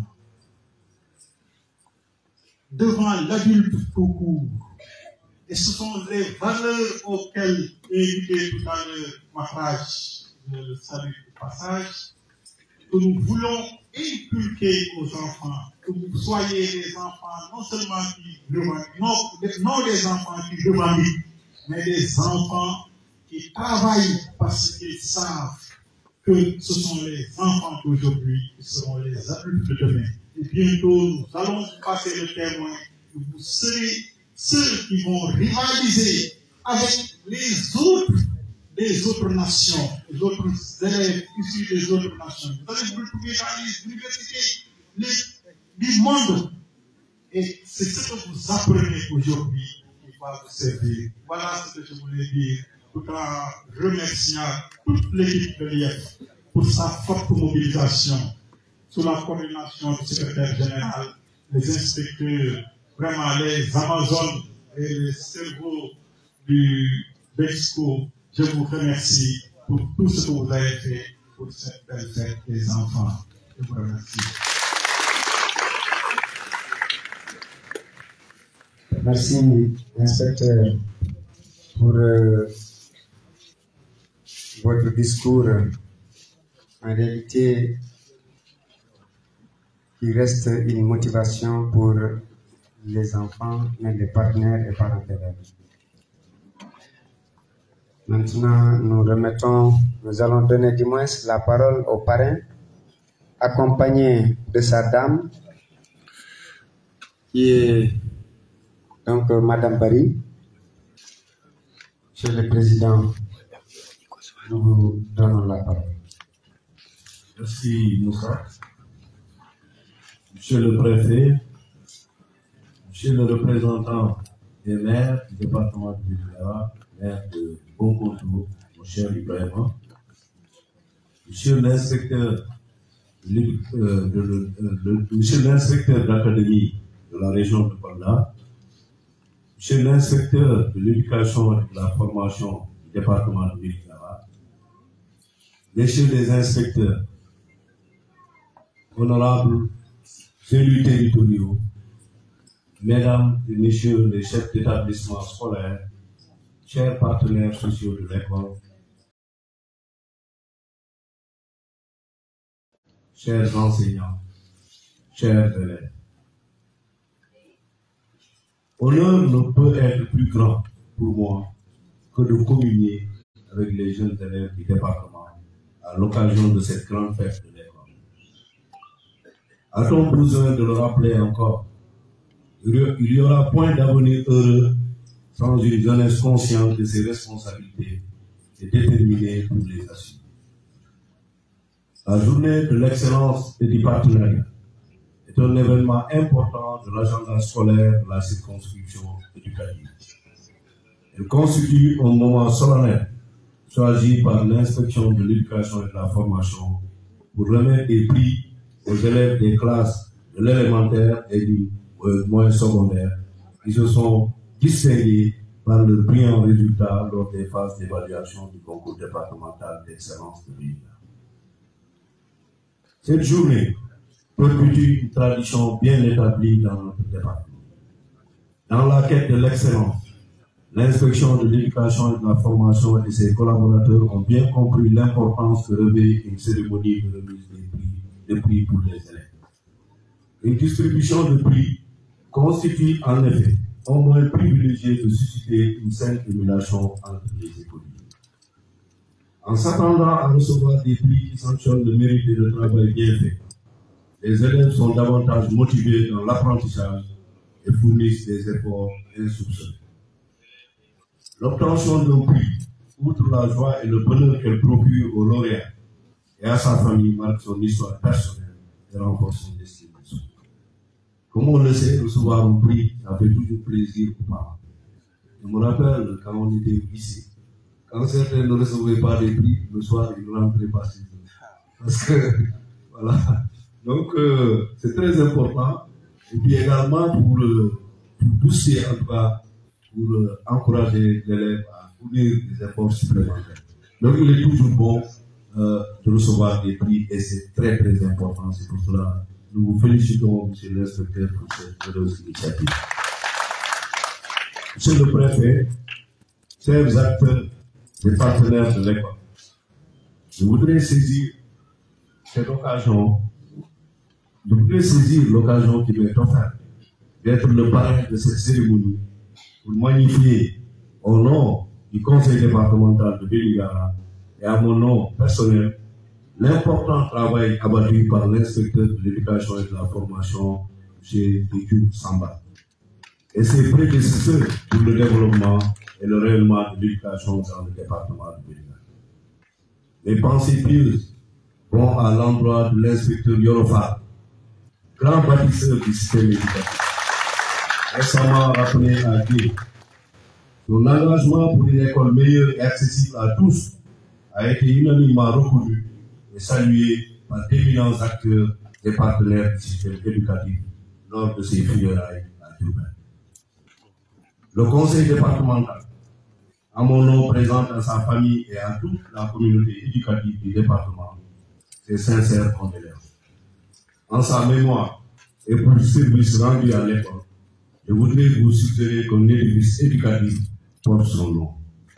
devant l'adulte tout court. Et ce sont les valeurs auxquelles évoqué tout à l'heure Maharaj, le salut du passage, que nous voulons inculquer aux enfants, que vous soyez des enfants non seulement qui revendiquent, non des enfants qui revendiquent, mais des enfants qui travaillent parce qu'ils savent que ce sont les enfants d'aujourd'hui qui seront les adultes de demain. Et bientôt, nous allons passer le témoin, que vous serez ceux qui vont rivaliser avec les autres nations, les autres élèves issus des autres nations. Vous allez vous retrouver dans les universités du monde. Et c'est ce que vous apprenez aujourd'hui qui va vous servir. Voilà ce que je voulais dire, tout en remerciant toute l'équipe de l'IEF pour sa forte mobilisation, sous la coordination du secrétaire général, les inspecteurs, vraiment les Amazones et les cerveaux du BEXCO. Je vous remercie pour tout ce que vous avez fait pour cette belle fête des enfants. Je vous remercie. Merci, inspecteur, pour votre discours. En réalité, qui reste une motivation pour les enfants, mais les partenaires et parents d'élèves. Maintenant, nous allons donner du moins la parole au parrain, accompagné de sa dame, qui est donc Madame Barry. Monsieur le Président, nous vous donnons la parole. Merci Moussa. Monsieur le préfet, monsieur le représentant des maires du département de Bignona, maire de Boncontour, mon cher Ibrahima, monsieur l'inspecteur de l'académie de la région de Kolda, monsieur l'inspecteur de l'éducation et de la formation du département de Bignona, messieurs les inspecteurs, honorables élus territoriaux, mesdames et messieurs les chefs d'établissement scolaire, chers partenaires sociaux de l'école, chers enseignants, chers élèves. Honneur ne peut être plus grand pour moi que de communier avec les jeunes élèves du département à l'occasion de cette grande fête de l'école. A-t-on besoin de le rappeler encore? Il n'y aura point d'avenir heureux sans une jeunesse consciente de ses responsabilités et déterminée pour les assumer. La journée de l'excellence et du partenariat est un événement important de l'agenda scolaire de la circonscription éducative. Elle constitue un moment solennel choisi par l'inspection de l'éducation et de la formation pour remettre des prix aux élèves des classes de l'élémentaire et du moyen secondaire qui se sont distingués par le brillant résultat lors des phases d'évaluation du concours départemental d'excellence de l'UNIA. Cette journée perpétue une tradition bien établie dans notre département. Dans la quête de l'excellence, l'inspection de l'éducation et de la formation et ses collaborateurs ont bien compris l'importance de revêt une cérémonie de remise des prix pour les élèves. Une distribution de prix constitue en effet un moyen privilégié de susciter une saine émulation entre les écoles. En s'attendant à recevoir des prix qui sanctionnent le mérite et le travail bien fait, les élèves sont davantage motivés dans l'apprentissage et fournissent des efforts insoupçonnés. L'obtention d'un prix, outre la joie et le bonheur qu'elle procure au lauréat et à sa famille, marque son histoire personnelle et renforce son estime de soi. Comme on le sait, recevoir un prix, ça fait toujours plaisir aux parents. Je me rappelle quand on était ici, quand certains ne recevaient pas des prix, le soir, ils ne rentraient pas chez eux. Parce que, voilà. Donc, c'est très important. Et puis également pour booster, en tout cas, pour encourager l'élève à fournir des efforts supplémentaires. Donc, il est toujours bon de recevoir des prix et c'est très très important. C'est pour cela que nous vous félicitons, monsieur l'inspecteur, pour cette heureuse initiative. Monsieur le préfet, chers acteurs et partenaires de l'école, je voudrais saisir l'occasion qui m'est offerte d'être le parrain de cette cérémonie pour magnifier au nom du conseil départemental de Vélingara et à mon nom personnel l'important travail abattu par l'inspecteur de l'éducation et de la formation, M. Didiou Samba, et ses prédécesseurs pour le développement et le rayonnement de l'éducation dans le département de Vélingara. Mes pensées pieuses vont à l'endroit de l'inspecteur Yorofar, grand bâtisseur du système éducatif, récemment rappelé à Dieu. Son engagement pour une école meilleure et accessible à tous a été unanimement reconnu et salué par d'éminents acteurs et partenaires du système éducatif lors de ses funérailles à Diourbel. Le conseil départemental, à mon nom, présente à sa famille et à toute la communauté éducative du département ses sincères condoléances. En sa mémoire et pour le service rendu à l'école, je voudrais vous suggérer qu'un édifice éducatif porte son nom.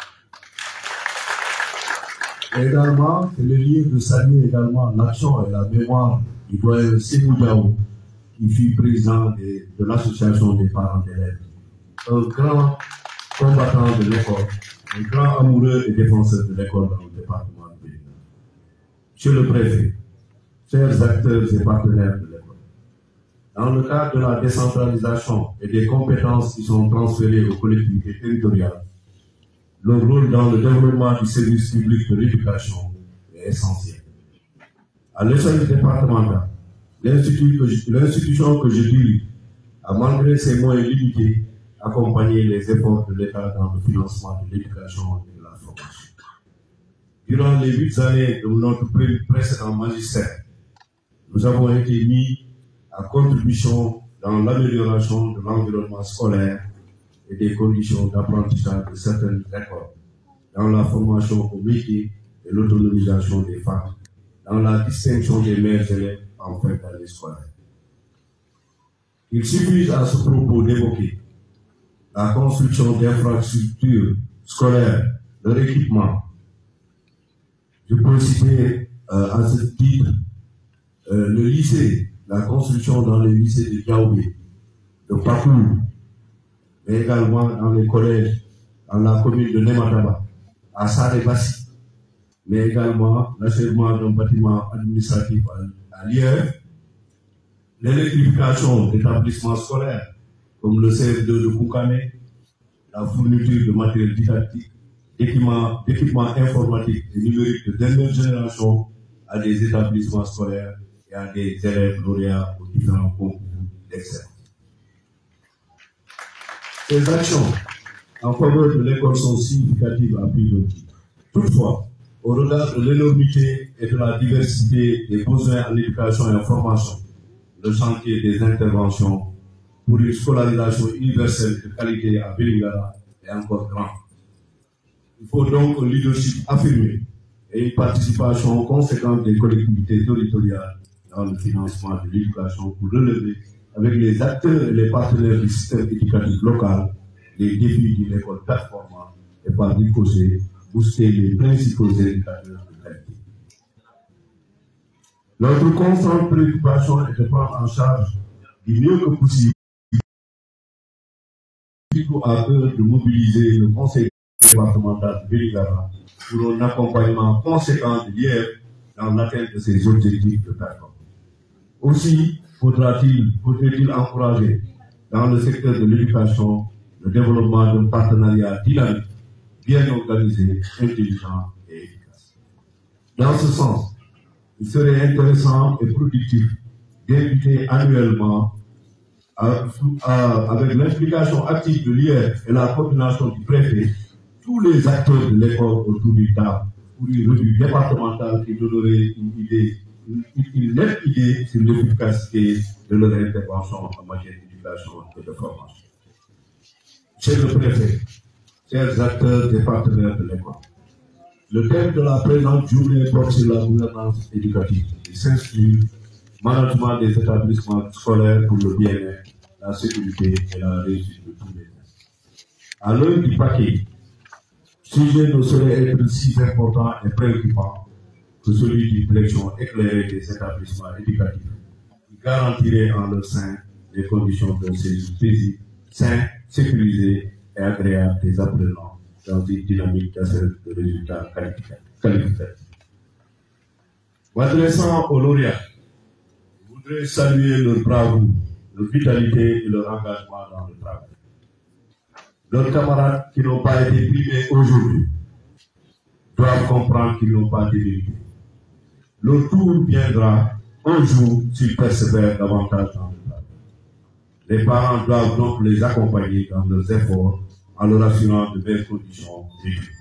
Également, c'est le lieu de saluer également l'action et la mémoire du doyen Sékou Diao, qui fut président de l'association des parents d'élèves. Un grand combattant de l'école, un grand amoureux et défenseur de l'école dans le département de Vélingara. Monsieur le préfet, chers acteurs et partenaires de l'école, dans le cadre de la décentralisation et des compétences qui sont transférées aux collectivités territoriales, le rôle dans le développement du service public de l'éducation est essentiel. À l'échelle départementale, l'institution que je dirige a, malgré ses moyens limités, accompagné les efforts de l'État dans le financement de l'éducation et de la formation. Durant les 8 années de notre précédent magistère, nous avons été mis à contribution dans l'amélioration de l'environnement scolaire et des conditions d'apprentissage de certaines écoles, dans la formation au métier et l'autonomisation des femmes, dans la distinction des meilleurs élèves en fin d'année scolaire. Il suffit à ce propos d'évoquer la construction d'infrastructures scolaires, leur équipement. Je peux citer à ce titre le lycée, la construction dans les lycées de Diaoubé, de Pakour, mais également dans les collèges, dans la commune de Nemataba, à Saré-Bassi, mais également l'achèvement d'un bâtiment administratif à Lièvre, l'électrification d'établissements scolaires, comme le CF2 de Koukane, la fourniture de matériel didactique, d'équipements informatiques et numériques de dernière génération à des établissements scolaires et à des élèves lauréats aux différents concours d'excellence. Ces actions en faveur de l'école sont significatives à plusieurs titres. Toutefois, au regard de l'énormité et de la diversité des besoins en éducation et en formation, le chantier des interventions pour une scolarisation universelle de qualité à Vélingara est encore grand. Il faut donc un leadership affirmé et une participation conséquente des collectivités territoriales dans le financement de l'éducation pour relever avec les acteurs et les partenaires du système éducatif local les défis d'une école performante et par ricochet booster les principaux indicateurs de qualité. Notre constante préoccupation est de prendre en charge du mieux que possible à cœur de mobiliser le conseil départemental de Vélingara pour un accompagnement conséquent de l'IEF dans l'atteinte de ses objectifs de performance. Aussi faudrait-il encourager dans le secteur de l'éducation le développement d'un partenariat dynamique, bien organisé, intelligent et efficace. Dans ce sens, il serait intéressant et productif d'inviter annuellement, avec l'implication active de l'IEF et la coordination du préfet, tous les acteurs de l'école autour du table pour une revue départementale qui donnerait une nette idée sur l'efficacité de leur intervention en matière d'éducation et de formation. Monsieur le préfet, chers acteurs et partenaires de l'école, le thème de la présente journée porte sur la gouvernance éducative et s'inscrit management des établissements scolaires pour le bien-être, la sécurité et la réussite de tous les élèves. À l'heure du paquet, ce sujet ne saurait être si important et préoccupant que celui d'une direction éclairée des établissements éducatifs qui garantirait en leur sein les conditions de séjour paisible, sain, sécurisé et agréable des apprenants dans une dynamique de résultats qualificatifs. M'adressant aux lauréats, je voudrais saluer leur bravoure, leur vitalité et leur engagement dans le travail. Leurs camarades qui n'ont pas été primés aujourd'hui doivent comprendre qu'ils n'ont pas démérité. Leur tour viendra un jour s'ils persévèrent davantage dans le travail. Les parents doivent donc les accompagner dans leurs efforts en leur assurant de belles conditions d'études.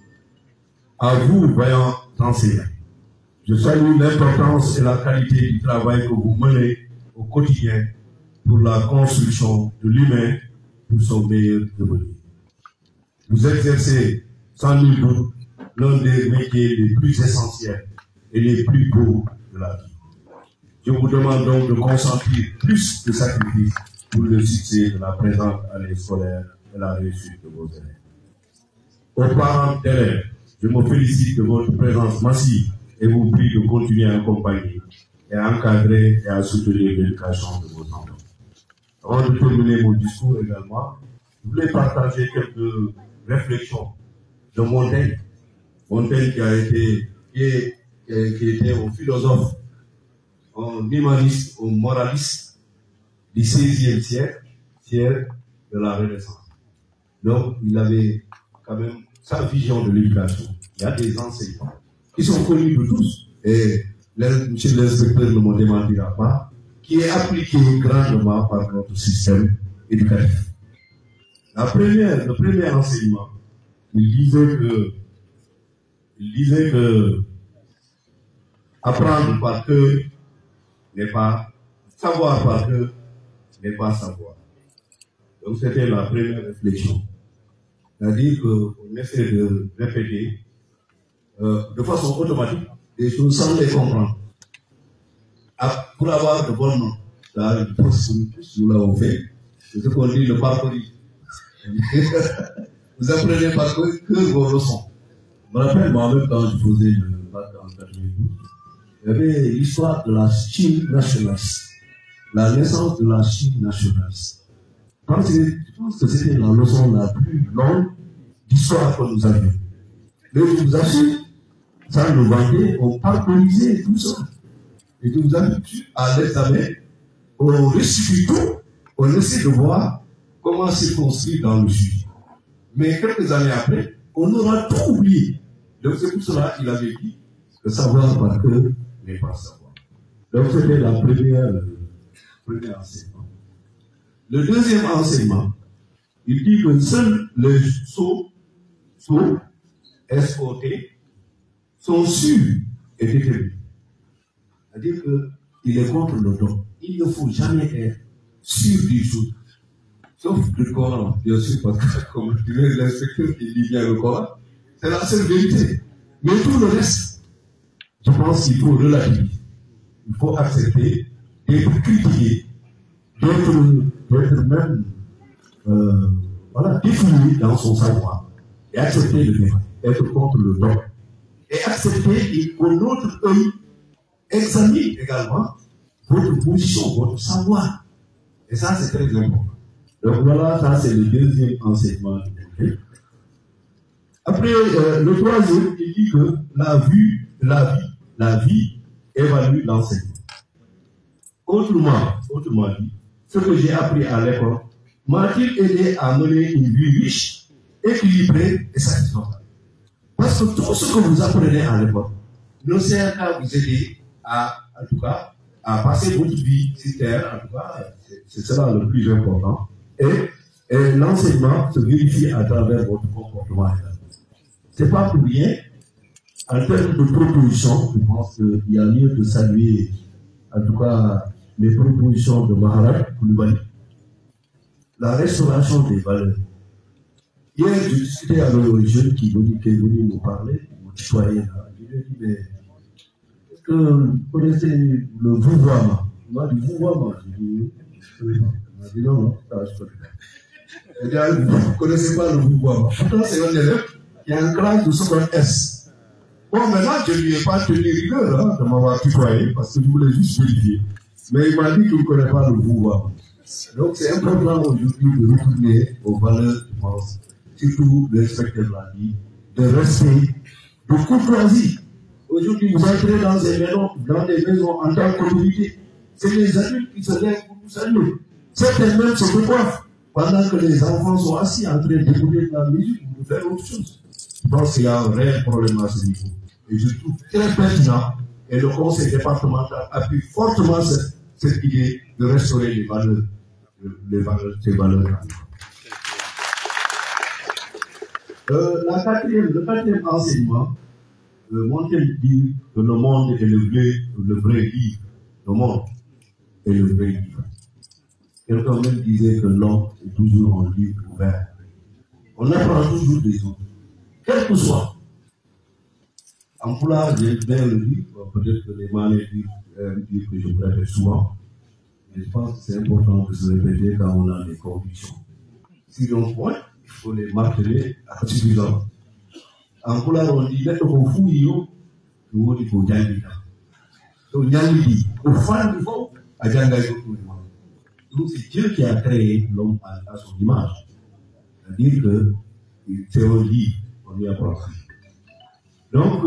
À vous, voyants enseignants, je salue l'importance et la qualité du travail que vous menez au quotidien pour la construction de l'humain pour son meilleur devenir. Vous exercez sans nul doute l'un des métiers les plus essentiels et les plus beaux de la vie. Je vous demande donc de consentir plus de sacrifices pour le succès de la présente année scolaire et la réussite de vos élèves. Aux parents d'élèves, je me félicite de votre présence massive et vous prie de continuer à accompagner et à encadrer et à soutenir l'éducation de vos enfants. Avant de terminer mon discours également, je voulais partager quelques réflexions de Montaigne. Montaigne qui était un philosophe, un humaniste, un moraliste du XVIe siècle de la Renaissance. Donc, il avait quand même sa vision de l'éducation. Il y a des enseignants qui sont connus de tous, et monsieur l'inspecteur ne me démentira pas, qui est appliqué grandement par notre système éducatif. Le premier enseignement, il disait que apprendre par cœur n'est pas savoir par cœur n'est pas savoir. Donc c'était la première réflexion. C'est-à-dire qu'on essaie de répéter de façon automatique des choses sans les comprendre. Pour avoir de bonnes notes, là, le processus, nous l'avons fait. C'est ce qu'on dit le parcours. Vous apprenez par cœur vos leçons. Je me rappelle, moi-même, quand je faisais le bac en 92, il y avait l'histoire de la Chine nationaliste. La naissance de la Chine nationaliste. Je pense que c'était la leçon la plus longue d'histoire que nous avions. Mais je vous assure, ça nous vendait, on parcourisait tout ça. Et je vous habitue à l'examen, on restitue tout, on essaie de voir comment circonscrire dans le sujet. Mais quelques années après, on aura tout oublié. Donc c'est pour cela qu'il avait dit Le savoir par cœur n'est pas savoir. Donc c'était la première enseignement. Le deuxième enseignement, il dit que seuls les sots, S-O-T, sont sûrs et déterminés. C'est-à-dire qu'il est contre le don. Il ne faut jamais être sûr du tout. Sauf le Coran, bien sûr, parce que comme tu dis, l'inspecteur qui lit bien le Coran, c'est la seule vérité. Mais tout le reste, je pense qu'il faut relativiser. Il faut accepter d'être critiqué, d'être même défini dans son savoir et accepter le débat, être contre le don. Et accepter qu'un autre œil examine également votre position, votre savoir. Et ça, c'est très important. Donc voilà, ça c'est le deuxième enseignement. Après, le troisième, il dit que la vie évalue l'enseignement. Autrement dit, ce que j'ai appris à l'école m'a-t-il aidé à mener une vie riche, équilibrée et satisfaisante. Parce que tout ce que vous apprenez à l'école ne sert qu'à vous aider en tout cas, à passer votre vie sur terre, en tout cas, c'est cela le plus important. Et l'enseignement se vérifie à travers votre comportement. Ce n'est pas pour rien. En termes de propositions, je pense qu'il y a lieu de saluer, en tout cas, les propositions de Maharaj Koulibaly. La restauration des valeurs. Hier, je discutais avec un jeune qui est venu nous parler, mon citoyen. Je lui ai dit, mais est-ce que vous connaissez le vouvoiement? Il m'a dit, vouvoiement. J'ai dit, oui. Il m'a dit, non, ça, je connais pas. Il a dit, vous ne connaissez pas le vouvoiement. Pourtant, c'est un élève qui a une classe de seconde S. Bon, maintenant, je ne lui ai pas tenu rigueur de m'avoir tutoyé parce que je voulais juste vérifier. Mais il m'a dit qu'il ne connaît pas le vouvoiement. Donc, c'est important aujourd'hui de retourner aux valeurs, je pense, surtout le respecter la vie, de respect, de courtoisie. Aujourd'hui, vous entrez dans des maisons en tant que communauté. C'est les adultes qui se lèvent pour vous saluer. Certains même se recoiffent pendant que les enfants sont assis en train d'écouter de la musique ou de faire autre chose. Je pense qu'il y a un réel problème à ce niveau. Et je trouve très pertinent, et le conseil départemental appuie fortement cette idée de restaurer les valeurs, ces valeurs. Le quatrième enseignement, Montaigne dit que le monde est le vrai livre. Le monde est le vrai livre. Quelqu'un même disait que l'homme est toujours un livre ouvert. On apprend toujours des autres, quel que soit. En foulard, j'ai bien le livre, peut-être que les malais disent que je préfère souvent, mais je pense que c'est important de se répéter quand on a des convictions. Si l'on point, il faut les marteler à suffisance. En foulard, on dit, lettre au fou, nous dit qu'il y a donc, dit, au fond du fond, à Djangaï. Donc, c'est Dieu qui a créé l'homme à son image. C'est-à-dire que c'est un livre, on y apprend. Donc,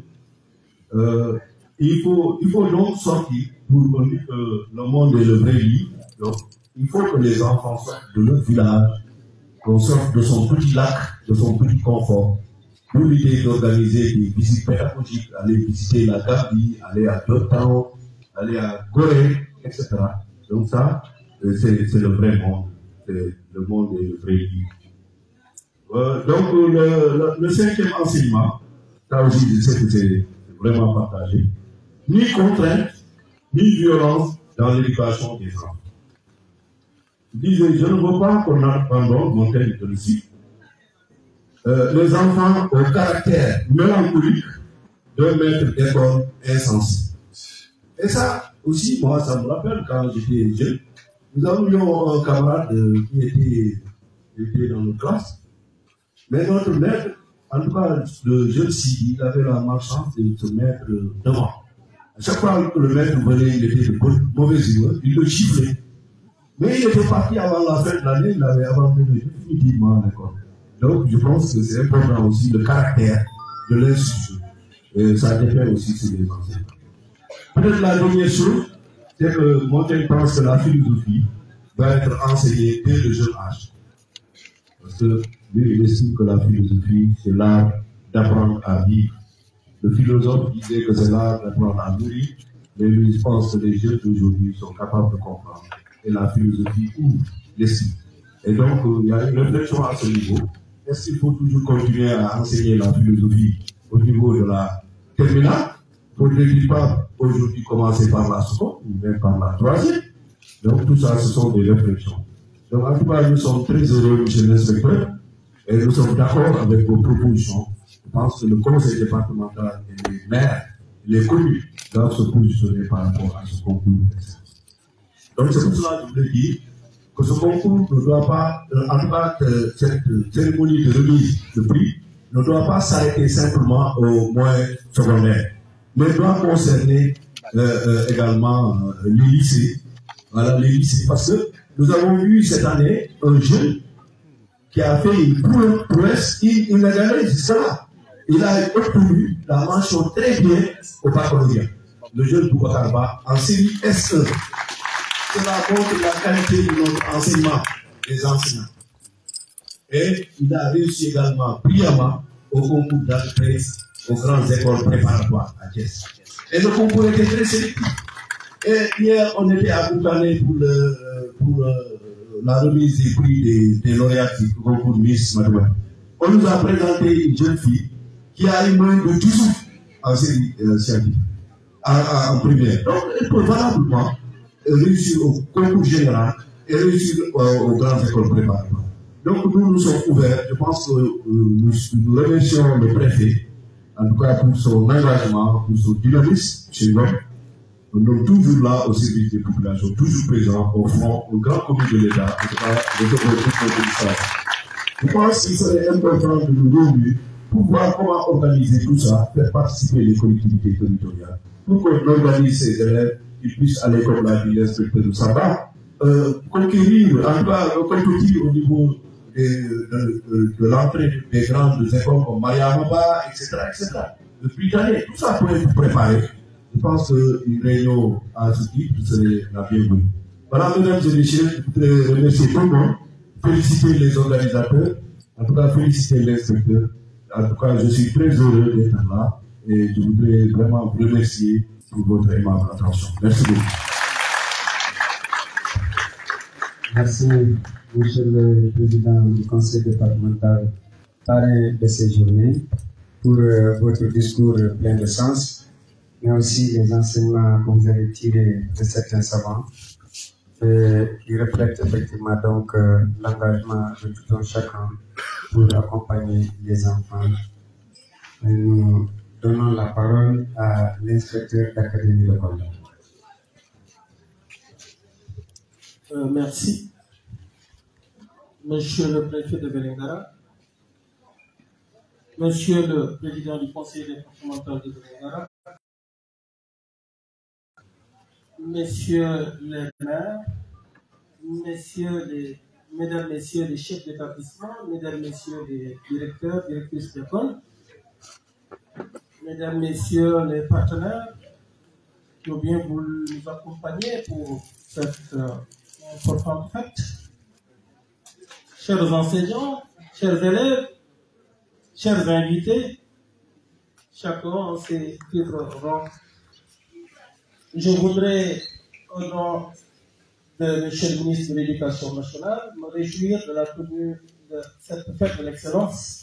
il faut donc sortir pour dire que le monde est le vrai livre. Donc, il faut que les enfants sortent de notre village, qu'on sorte de son petit lac, de son petit confort, pour l'idée d'organiser des visites pédagogiques, aller visiter la Gambie, aller à Georgetown, aller à Gorée, etc. Donc ça, c'est le vrai monde. Le monde est le vrai livre. Donc, le cinquième enseignement, ça aussi, je sais que c'est vraiment partagé. Ni contrainte, ni violence dans l'éducation des enfants. Je disais, je ne veux pas qu'on abandonne mon thème de le cite. Les enfants au caractère mélancolique d'un maître d'école insensé. Et ça aussi, moi, ça me rappelle quand j'étais jeune. Nous avions un camarade qui était dans notre classe. Mais notre maître, en tout cas, le jeune Sidi, il avait la malchance de se mettre devant. À chaque fois que le maître venait, il était de mauvaise humeur, il le chiffrait. Mais il était parti avant la fin de l'année, il avait abandonné définitivement l'école. Donc, je pense que c'est important aussi le caractère de l'institution. Et ça dépend aussi sur les enseignants. Peut-être la dernière chose, c'est que Montaigne pense que la philosophie doit être enseignée dès le jeune âge. Parce que lui, il estime que la philosophie, c'est l'art d'apprendre à vivre, Le philosophe disait que c'est l'art d'apprendre à mourir, mais lui, je pense que les jeunes d'aujourd'hui sont capables de comprendre. Et la philosophie ouvre l'esprit. Et donc, il y a une réflexion à ce niveau. Est-ce qu'il faut toujours continuer à enseigner la philosophie au niveau de la terminale? Faudrait-il pas aujourd'hui commencer par la seconde ou même par la troisième? Donc, tout ça, ce sont des réflexions. Donc, en tout cas, nous sommes très heureux, monsieur l'inspecteur, et nous sommes d'accord avec vos propositions. Je pense que le conseil départemental et les maires, les communes doivent se positionner par rapport à ce concours. Donc, c'est pour cela que je voulais dire que ce concours ne doit pas, en tout cas, cette cérémonie de remise de prix ne doit pas s'arrêter simplement aux moyens secondaires, mais doit concerner également les lycées. Voilà, les lycées. Parce que nous avons eu cette année un jeune qui a fait une prouesse inégalée, c'est cela. Il a obtenu la mention très bien au baccalauréat. Le jeune Boubacar Ba en série S1. Cela montre la qualité de notre enseignement des enseignants. Et il a réussi également brillamment au concours d'adresse aux grandes écoles préparatoires à Thiès. Et le concours était très sélectif. Et hier, on était à Boutané pour la remise des prix des lauréats du concours Miss Mathématiques. On nous a présenté une jeune fille qui a une moyenne de 18 en série scientifique, en première. Donc, elle peut valablement réussir au concours général et réussir aux grandes écoles préparatoires. Donc, nous sommes ouverts. Je pense que nous remercions le préfet, en tout cas pour son engagement, pour son dynamisme chez nous. Nous sommes toujours là au service des populations, toujours présents au front, au grand comité de l'État, en tout cas, je pense qu'il serait important de nous réunir pour voir comment organiser tout ça, faire participer les collectivités territoriales, pour qu'on organise ces élèves, qu'ils puissent aller, comme l'a dit l'inspecteur de Samba, conquérir, en tout cas, compétir au niveau de l'entrée des grandes écoles comme Mariamaba, etc., etc. Depuis l'année, tout ça peut être préparé. Je pense qu'une réunion à ce type serait la bienvenue. Voilà, mesdames et messieurs, je voudrais remercier tout le monde, féliciter les organisateurs, en tout cas féliciter l'inspecteur. En tout cas, je suis très heureux d'être là et je voudrais vraiment vous remercier pour votre aimable attention. Merci beaucoup. Merci, monsieur le président du conseil départemental, parrain de ces journées, pour votre discours plein de sens, mais aussi les enseignements que vous avez tirés de certains savants, qui reflètent effectivement donc l'engagement de tout un chacun pour accompagner les enfants. Et nous donnons la parole à l'inspecteur d'académie de Kolda. Merci. Monsieur le préfet de Vélingara, monsieur le président du conseil départemental de Vélingara, messieurs les maires, mesdames, messieurs les chefs d'établissement, mesdames, messieurs les directeurs, directrices d'école, mesdames, messieurs les partenaires qui ont bien voulu nous accompagner pour cette importante fête, chers enseignants, chers élèves, chers invités, chacun en ses titres rangs. Je voudrais, au nom de M. le ministre de l'Éducation nationale, me réjouir de la tenue de cette fête de l'excellence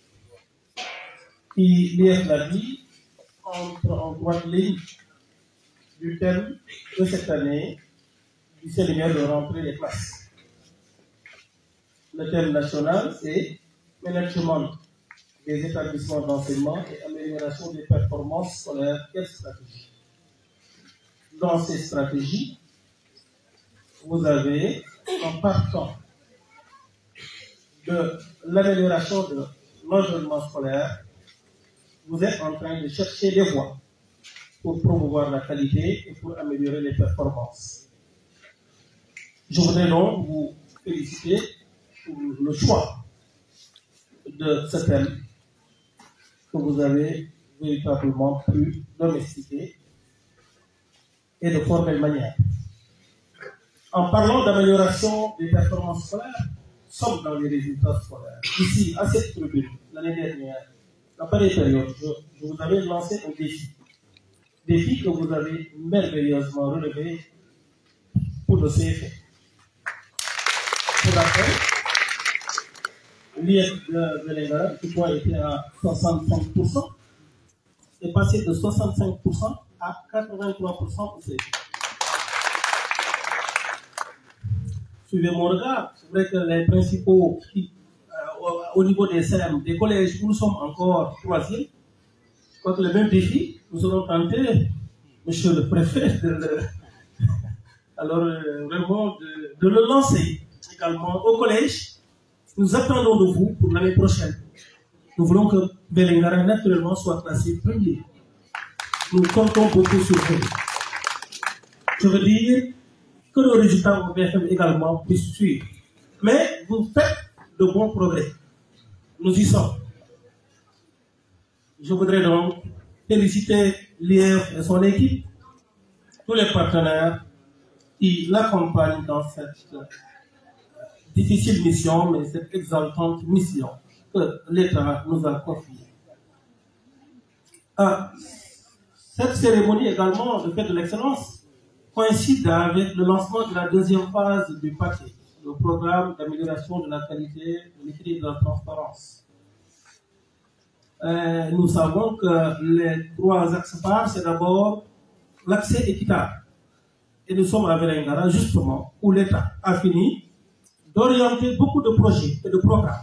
qui, l'IEF l'a dit, entre en droite ligne du thème de cette année du séminaire de rentrée des classes. Le thème national est management des établissements d'enseignement et amélioration des performances scolaires. Quelle stratégie? Dans ces stratégies, vous avez, en partant de l'amélioration de l'environnement scolaire, vous êtes en train de chercher des voies pour promouvoir la qualité et pour améliorer les performances. Je voudrais donc vous féliciter pour le choix de ce thème que vous avez véritablement pu domestiquer et de formelle manière. En parlant d'amélioration des performances scolaires, nous sommes dans les résultats scolaires. Ici, à cette tribune, l'année dernière, la pareille période, je vous avais lancé un défi. Défi que vous avez merveilleusement relevé pour le CFA. Pour rappel, l'IF de Vélingara, qui était à 65%, est passé de 65% à 83% au CFA. Suivez mon regard, c'est vrai que les principaux au niveau des CM, des collèges où nous sommes encore troisième, je crois que le même défi, nous allons tenter, monsieur le préfet, vraiment de le lancer également au collège. Nous attendons de vous pour l'année prochaine. Nous voulons que Vélingara naturellement soit classé premier. Nous comptons beaucoup sur vous. Je veux dire que le résultat au BFM également puisse suivre. Mais vous faites de bons progrès. Nous y sommes. Je voudrais donc féliciter l'IF et son équipe, tous les partenaires qui l'accompagnent dans cette difficile mission, mais cette exaltante mission que l'État nous a confiée. Cette cérémonie également de fête de l'excellence coïncide avec le lancement de la deuxième phase du paquet, le programme d'amélioration de la qualité, de l'équité et de la transparence. Nous savons que les trois axes phares, c'est d'abord l'accès équitable. Et nous sommes à Vélingara, justement, où l'État a fini d'orienter beaucoup de projets et de programmes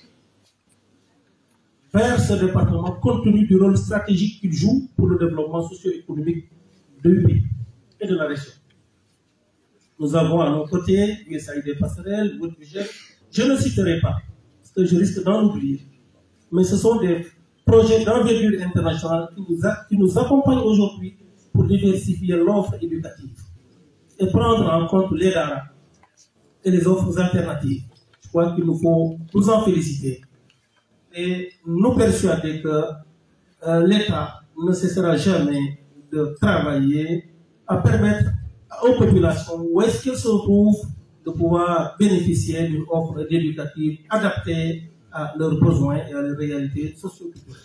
vers ce département compte tenu du rôle stratégique qu'il joue pour le développement socio-économique du pays et de la région. Nous avons à nos côtés USAID Passerelle, votre budget. Je ne citerai pas, parce que je risque d'en oublier. Mais ce sont des projets d'envergure internationale qui nous accompagnent aujourd'hui pour diversifier l'offre éducative et prendre en compte les DARA et les offres alternatives. Je crois qu'il nous faut nous en féliciter et nous persuader que l'État ne cessera jamais de travailler à permettre aux populations où est-ce qu'elles se trouvent de pouvoir bénéficier d'une offre éducative adaptée à leurs besoins et à leurs réalités socio-culturelles.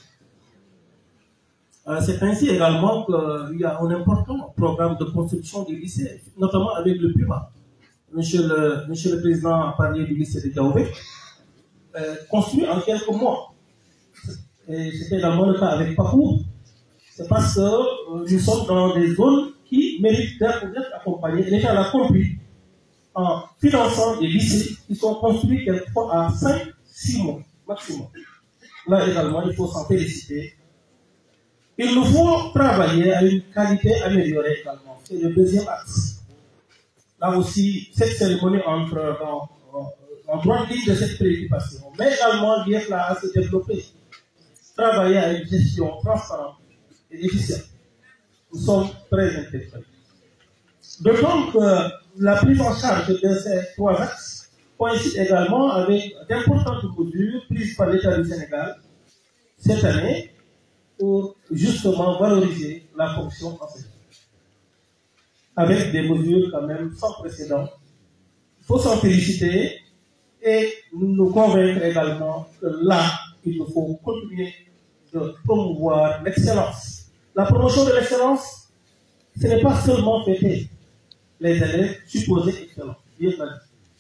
C'est ainsi également qu'il y a un important programme de construction du lycée, notamment avec le PUMA. Monsieur le Président a parlé du lycée de Diaobé, construit en quelques mois. Et c'était également le cas avec Pakou. C'est parce que nous sommes dans des zones qui méritent d'être accompagnées. L'État l'a compris en finançant des lycées qui sont construits quelquefois à 5-6 mois maximum. Là également, il faut s'en féliciter. Il nous faut travailler à une qualité améliorée également. C'est le deuxième axe. Là aussi, cette cérémonie entre en droite ligne de cette préoccupation. Mais également, l'IF là à se développer. Travailler à une gestion transparente et efficiente. Nous sommes très intéressés. D'autant que la prise en charge de ces trois axes coïncide également avec d'importantes mesures prises par l'État du Sénégal cette année pour justement valoriser la fonction enseignante. Avec des mesures quand même sans précédent. Il faut s'en féliciter et nous convaincre également que là, il nous faut continuer de promouvoir l'excellence. La promotion de l'excellence, ce n'est pas seulement fêter les élèves supposés excellents, bien sûr.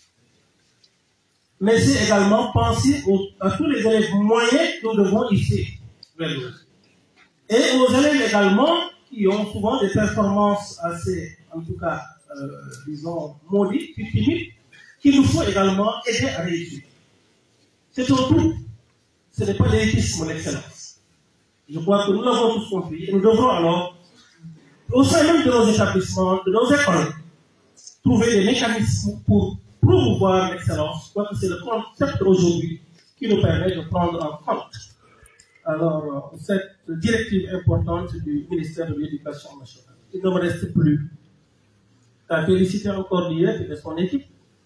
Mais c'est également penser à tous les élèves moyens que nous devons ici vers nous. Et aux élèves également qui ont souvent des performances assez, en tout cas, disons, maudites, timides, qu'il nous faut également aider à réussir. C'est un tout. Ce n'est pas l'élitisme, l'excellence. Je crois que nous l'avons tous compris. Et nous devrons alors, au sein même de nos établissements, de nos écoles, trouver des mécanismes pour promouvoir l'excellence. Je crois que c'est le concept aujourd'hui qui nous permet de prendre en compte alors cette directive importante du ministère de l'Éducation nationale. Il ne me reste plus qu'à féliciter encore l'IF et son équipe,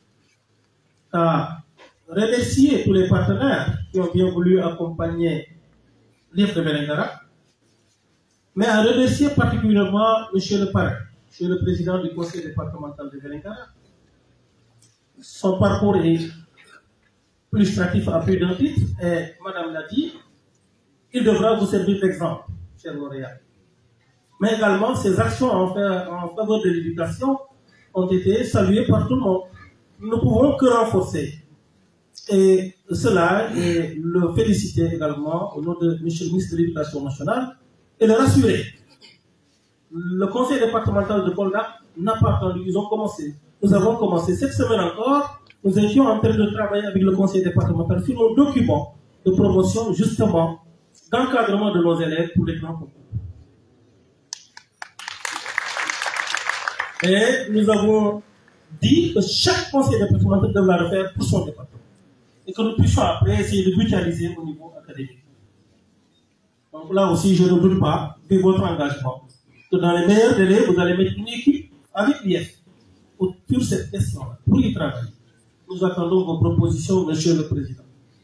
à remercier tous les partenaires qui ont bien voulu accompagner l'IF de Vélingara, mais à remercier particulièrement M. le parrain, M. le président du conseil départemental de Vélingara. Son parcours est illustratif à plus d'un titre, et Madame l'a dit, il devra vous servir d'exemple, chers lauréats. Mais également, ces actions en faveur de l'éducation ont été saluées par tout le monde. Nous ne pouvons que renforcer. Et cela, et le féliciter également au nom de M. le ministre de l'Éducation nationale et le rassurer. Le conseil départemental de Kolda n'a pas attendu, ils ont commencé. Nous avons commencé cette semaine encore. Nous étions en train de travailler avec le conseil départemental sur nos documents de promotion, justement, d'encadrement de nos élèves pour les grands concours. Et nous avons dit que chaque conseil départemental devra le faire pour son département. Et que nous puissions après essayer de mutualiser au niveau académique. Donc là aussi, je ne doute pas de votre engagement. Que dans les meilleurs délais, vous allez mettre une équipe avec l'IF sur cette question-là, pour y travailler. Nous attendons vos propositions, Monsieur le Président.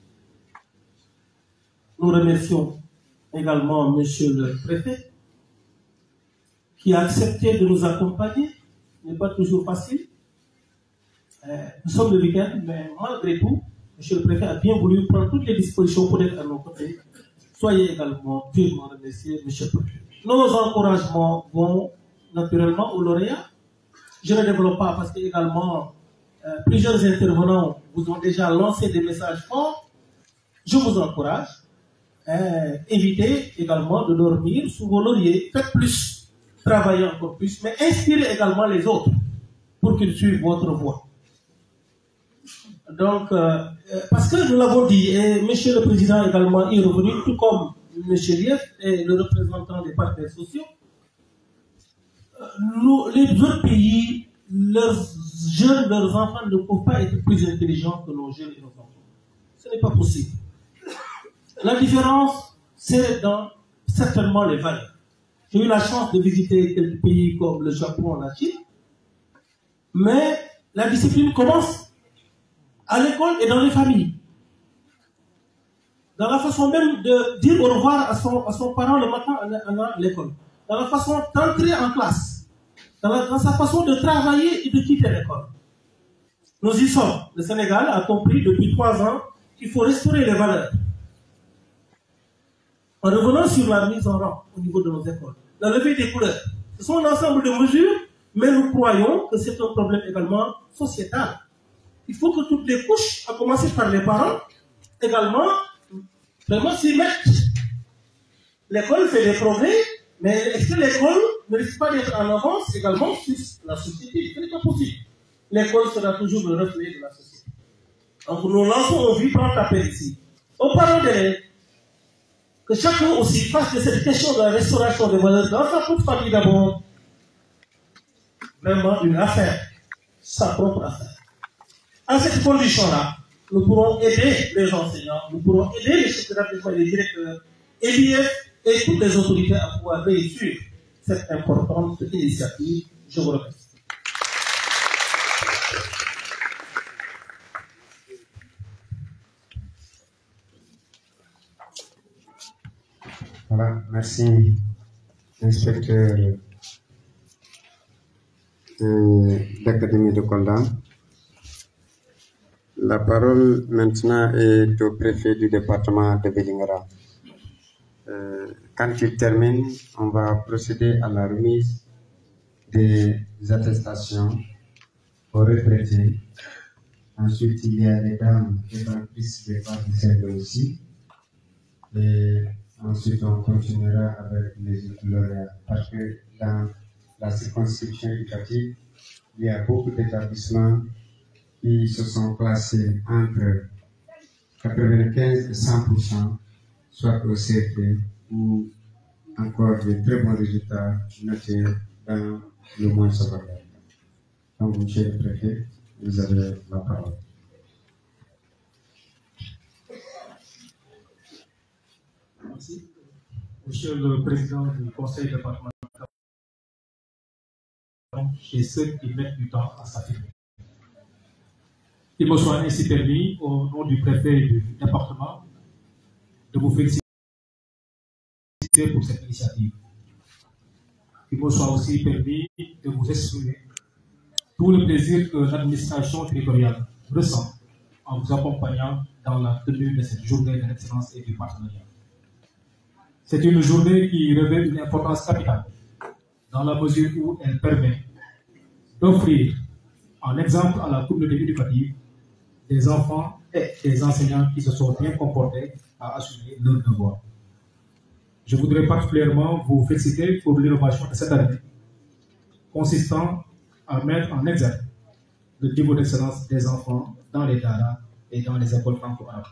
Nous remercions également Monsieur le Préfet, qui a accepté de nous accompagner. Ce n'est pas toujours facile. Nous sommes le week-end, mais malgré tout, Monsieur le Préfet a bien voulu prendre toutes les dispositions pour être à nos côtés. Soyez également vivement remerciés, Monsieur le Préfet. Nos encouragements vont naturellement aux lauréats. Je ne développe pas parce que également plusieurs intervenants vous ont déjà lancé des messages forts. Je vous encourage. Évitez également de dormir sous vos lauriers. Faites plus, travaillez encore plus, mais inspirez également les autres pour qu'ils suivent votre voie. Donc, parce que nous l'avons dit, et Monsieur le Président également est revenu, tout comme Monsieur Lief et le représentant des partenaires sociaux, les autres pays, leurs jeunes, leurs enfants ne peuvent pas être plus intelligents que nos jeunes et nos enfants. Ce n'est pas possible. La différence, c'est dans certainement les valeurs. J'ai eu la chance de visiter quelques pays comme le Japon, la Chine, mais la discipline commence à l'école et dans les familles. Dans la façon même de dire au revoir à son parent le matin à l'école. Dans la façon d'entrer en classe. Dans sa façon de travailler et de quitter l'école. Nous y sommes. Le Sénégal a compris depuis 3 ans qu'il faut restaurer les valeurs. En revenant sur la mise en rang au niveau de nos écoles, la levée des couleurs, ce sont un ensemble de mesures, mais nous croyons que c'est un problème également sociétal. Il faut que toutes les couches, à commencer par les parents, également, vraiment s'y mettent. L'école fait des progrès, mais est-ce que l'école ne risque pas d'être en avance également sur la société? Ce n'est pas possible. L'école sera toujours le reflet de la société. Donc nous lançons un vibrant appel ici aux parents d'élèves, que chacun aussi fasse de cette question de la restauration des valeurs dans sa propre famille d'abord, vraiment une affaire, sa propre affaire. À cette condition-là, nous pourrons aider les enseignants, nous pourrons aider les chefs d'établissement et les directeurs, et l'IF et toutes les autorités à pouvoir réussir cette importante initiative. Je vous remercie. Voilà, merci, inspecteur de l'Académie de Kolda. La parole maintenant est au préfet du département de Vélingara. Quand il termine, on va procéder à la remise des attestations aux retraités. Ensuite, il y a les dames détentrices des parts de service aussi. Et ensuite, on continuera avec les autres lauréats. Parce que dans la circonscription éducative, il y a beaucoup d'établissements qui se sont classés entre 95 et 100%, soit au CFP, ou encore de très bons résultats notés dans le moyen secondaire. Donc, monsieur le préfet, vous avez la parole. Merci. Monsieur le Président du Conseil départemental, et ceux qui mettent du temps à s'affirmer. Il me soit ainsi permis, au nom du préfet du département, de vous féliciter pour cette initiative. Il me soit aussi permis de vous exprimer tout le plaisir que l'administration territoriale ressent en vous accompagnant dans la tenue de cette journée de l'excellence et du partenariat. C'est une journée qui revêt une importance capitale, dans la mesure où elle permet d'offrir en exemple à la communauté éducative des enfants et des enseignants qui se sont bien comportés à assumer leurs devoirs. Je voudrais particulièrement vous féliciter pour l'innovation de cette année, consistant à mettre en exergue le niveau d'excellence des enfants dans les daras et dans les écoles franco-arabes.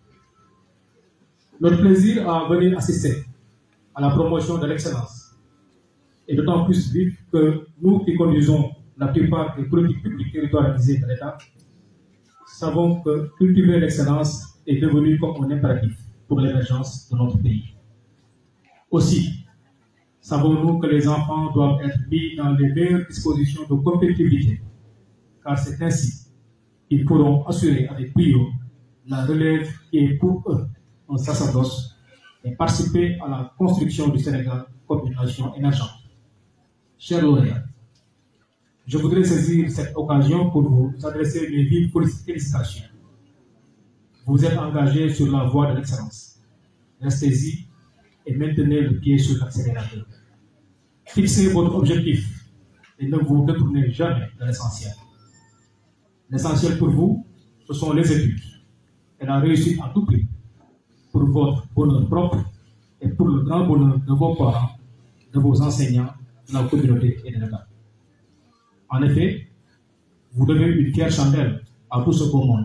Notre plaisir à venir assister à la promotion de l'excellence est d'autant plus vif que nous qui conduisons la plupart des politiques publiques territorialisées de l'État savons que cultiver l'excellence est devenu comme un impératif pour l'émergence de notre pays. Aussi, savons-nous que les enfants doivent être mis dans les meilleures dispositions de compétitivité, car c'est ainsi qu'ils pourront assurer avec brio la relève qui est pour eux un sacerdoce et participer à la construction du Sénégal comme une nation émergente. Chers lauréats, je voudrais saisir cette occasion pour vous adresser mes vives félicitations. Vous êtes engagés sur la voie de l'excellence. Restez-y et maintenez le pied sur l'accélérateur. Fixez votre objectif et ne vous détournez jamais de l'essentiel. L'essentiel pour vous, ce sont les études et la réussite à tout prix pour votre bonheur propre et pour le grand bonheur de vos parents, de vos enseignants, de la communauté et de l'État. En effet, vous devez une fière chandelle à tout ce beau monde.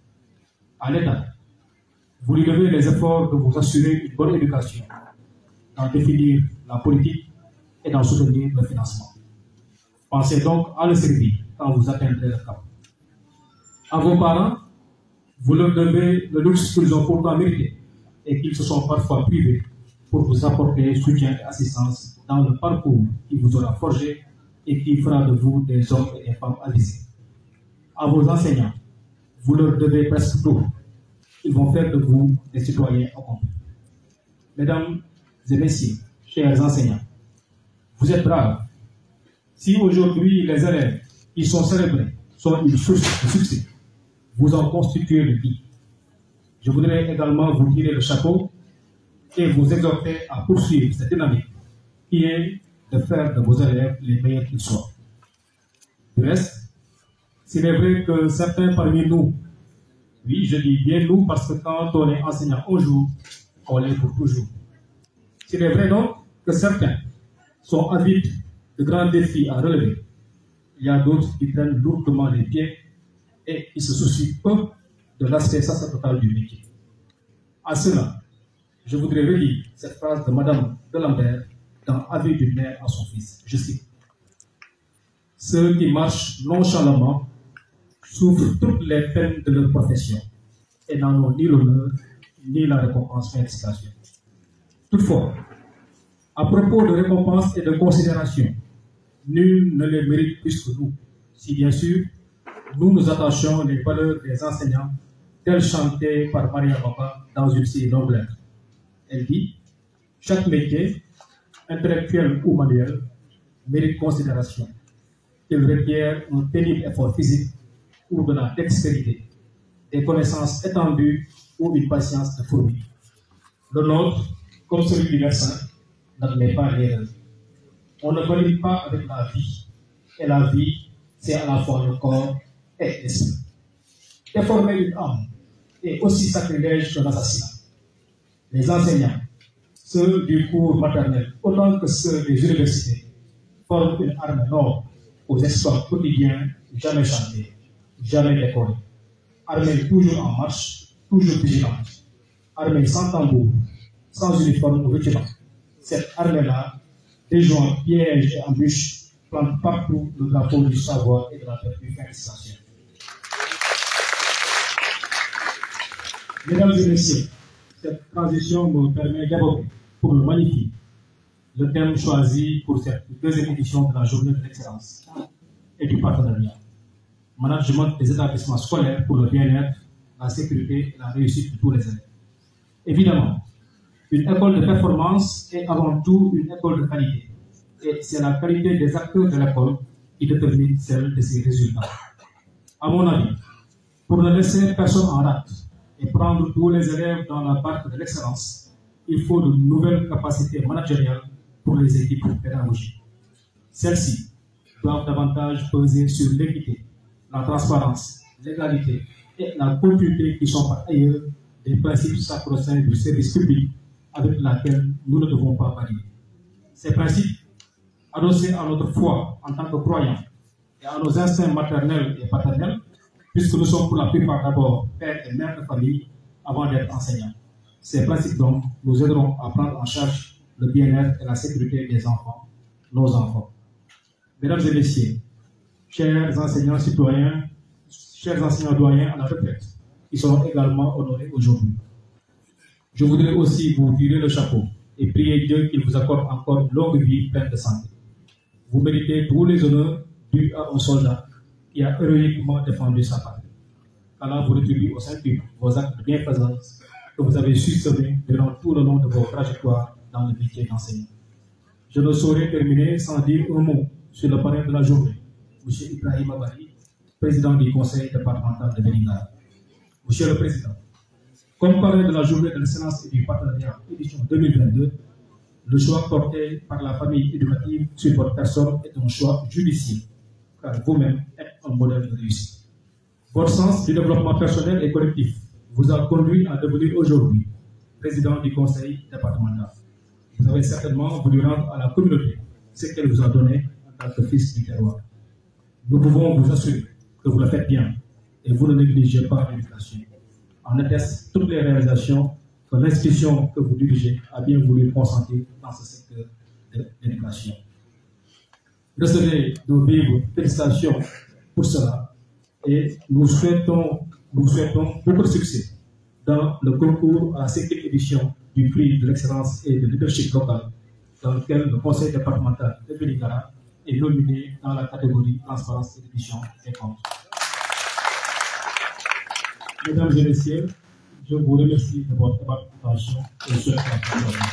À l'État, vous lui devez les efforts de vous assurer une bonne éducation, d'en définir la politique et d'en soutenir le financement. Pensez donc à le servir quand vous atteindrez le cap. À vos parents, vous leur devez le luxe qu'ils ont pourtant mérité et qu'ils se sont parfois privés pour vous apporter soutien et assistance dans le parcours qui vous aura forgé et qui fera de vous des hommes et des femmes avisés. À vos enseignants, vous leur devez presque tout. Ils vont faire de vous des citoyens accomplis. Mesdames et messieurs, chers enseignants, vous êtes braves. Si aujourd'hui les élèves qui sont célébrés sont une source de succès, vous en constituez le guide. Je voudrais également vous tirer le chapeau et vous exhorter à poursuivre cette dynamique qui est de faire de vos élèves les meilleurs qu'ils soient. Du reste, s'il est vrai que certains parmi nous, oui, je dis bien nous parce que quand on est enseignant un jour, on l'est pour toujours. S'il est vrai donc que certains sont avides de grands défis à relever, il y a d'autres qui prennent lourdement les pieds et qui se soucient peu de l'aspect sacerdotal du métier. À cela, je voudrais relire cette phrase de Madame de Lambert dans Avis d'une mère à son fils. Je cite: ceux qui marchent nonchalamment souffrent toutes les peines de leur profession et n'en ont ni l'honneur ni la récompense. Fin de citation. Toutefois, à propos de récompense et de considération, nul ne les mérite plus que nous, si bien sûr nous nous attachons les valeurs des enseignants telles chantées par Maria Baba dans une si longue lettre. Elle dit: chaque métier, intellectuel ou manuel, mérite considération. Il requiert un pénible effort physique ou de la dextérité, des connaissances étendues ou une patience de fourmi. Le nôtre, comme celui du médecin, n'admet pas l'erreur. On ne valide pas avec la vie, et la vie, c'est à la fois le corps et l'esprit. Déformer une âme est aussi sacrilège que l'assassinat. Les enseignants, ceux du cours maternel, autant que ceux des universités, forment une arme noble aux exploits quotidiens jamais chantés, jamais décorés. Armée toujours en marche, toujours vigilante. Armée sans tambour, sans uniforme ou régiment. Cette armée-là, déjouant pièges et embûches, plante partout le drapeau du savoir et de la perfection. Mesdames et messieurs, cette transition me permet d'évoquer, pour le magnifier, le thème choisi pour cette deuxième édition de la journée de l'excellence et du partenariat. Management des établissements scolaires pour le bien-être, la sécurité et la réussite de tous les élèves. Évidemment, une école de performance est avant tout une école de qualité. Et c'est la qualité des acteurs de l'école qui détermine celle de ses résultats. À mon avis, pour ne laisser personne en rate et prendre tous les élèves dans la barque de l'excellence, il faut de nouvelles capacités managériales pour les équipes pédagogiques. Celles-ci doivent davantage peser sur l'équité, la transparence, l'égalité et la continuité qui sont par ailleurs des principes sacro-saints du service public avec laquelle nous ne devons pas varier. Ces principes, adossés à notre foi en tant que croyants et à nos instincts maternels et paternels, puisque nous sommes pour la plupart d'abord pères et mères de famille avant d'être enseignants. Ces principes donc nous aideront à prendre en charge le bien-être et la sécurité des enfants, nos enfants. Mesdames et messieurs, chers enseignants citoyens, chers enseignants doyens à la retraite, qui seront également honorés aujourd'hui. Je voudrais aussi vous tirer le chapeau et prier Dieu qu'il vous accorde encore une longue vie pleine de santé. Vous méritez tous les honneurs dus à un soldat qui a héroïquement défendu sa patrie. Allah vous rétribue au centuple vos actes de bienfaisance que vous avez su sauver durant tout le long de vos trajectoires dans le métier d'enseignant. Je ne saurais terminer sans dire un mot sur le parrain de la journée, M. Ibrahim Abari, président du conseil départemental de Vélingara. Monsieur le Président, comme parrain de la journée de l'excellence et du partenariat édition 2022, le choix porté par la famille éducative sur votre personne est un choix judicieux, car vous-même êtes un modèle de réussite. Votre sens du développement personnel et collectif vous a conduit à devenir aujourd'hui président du conseil départemental. Vous avez certainement voulu rendre à la communauté ce qu'elle vous a donné en tant que fils du terroir. Nous pouvons vous assurer que vous le faites bien et vous ne négligez pas l'éducation. En attestent toutes les réalisations que l'institution que vous dirigez a bien voulu consentir dans ce secteur de l'éducation. Recevez nos vives félicitations pour cela et nous souhaitons beaucoup de succès dans le concours à la 5e édition du prix de l'excellence et de leadership local, dans lequel le conseil départemental de Vélingara est nominé dans la catégorie transparence et édition des comptes. Mesdames et messieurs, je vous remercie de votre attention et je souhaite la parole.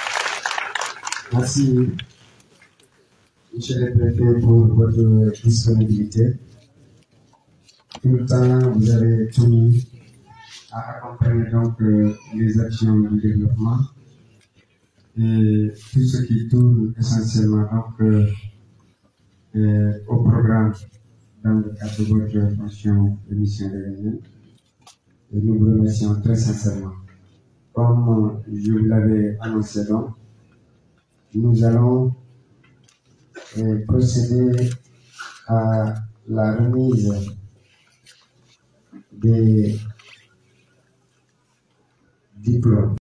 Merci, monsieur le préfet, pour votre disponibilité. Tout le temps, vous avez tenu à accompagner donc les actions du développement et tout ce qui tourne essentiellement donc au programme dans le cadre de votre fonction de mission régalienne. Et nous vous remercions très sincèrement. Comme je vous l'avais annoncé donc, nous allons procéder à la remise des diplômes.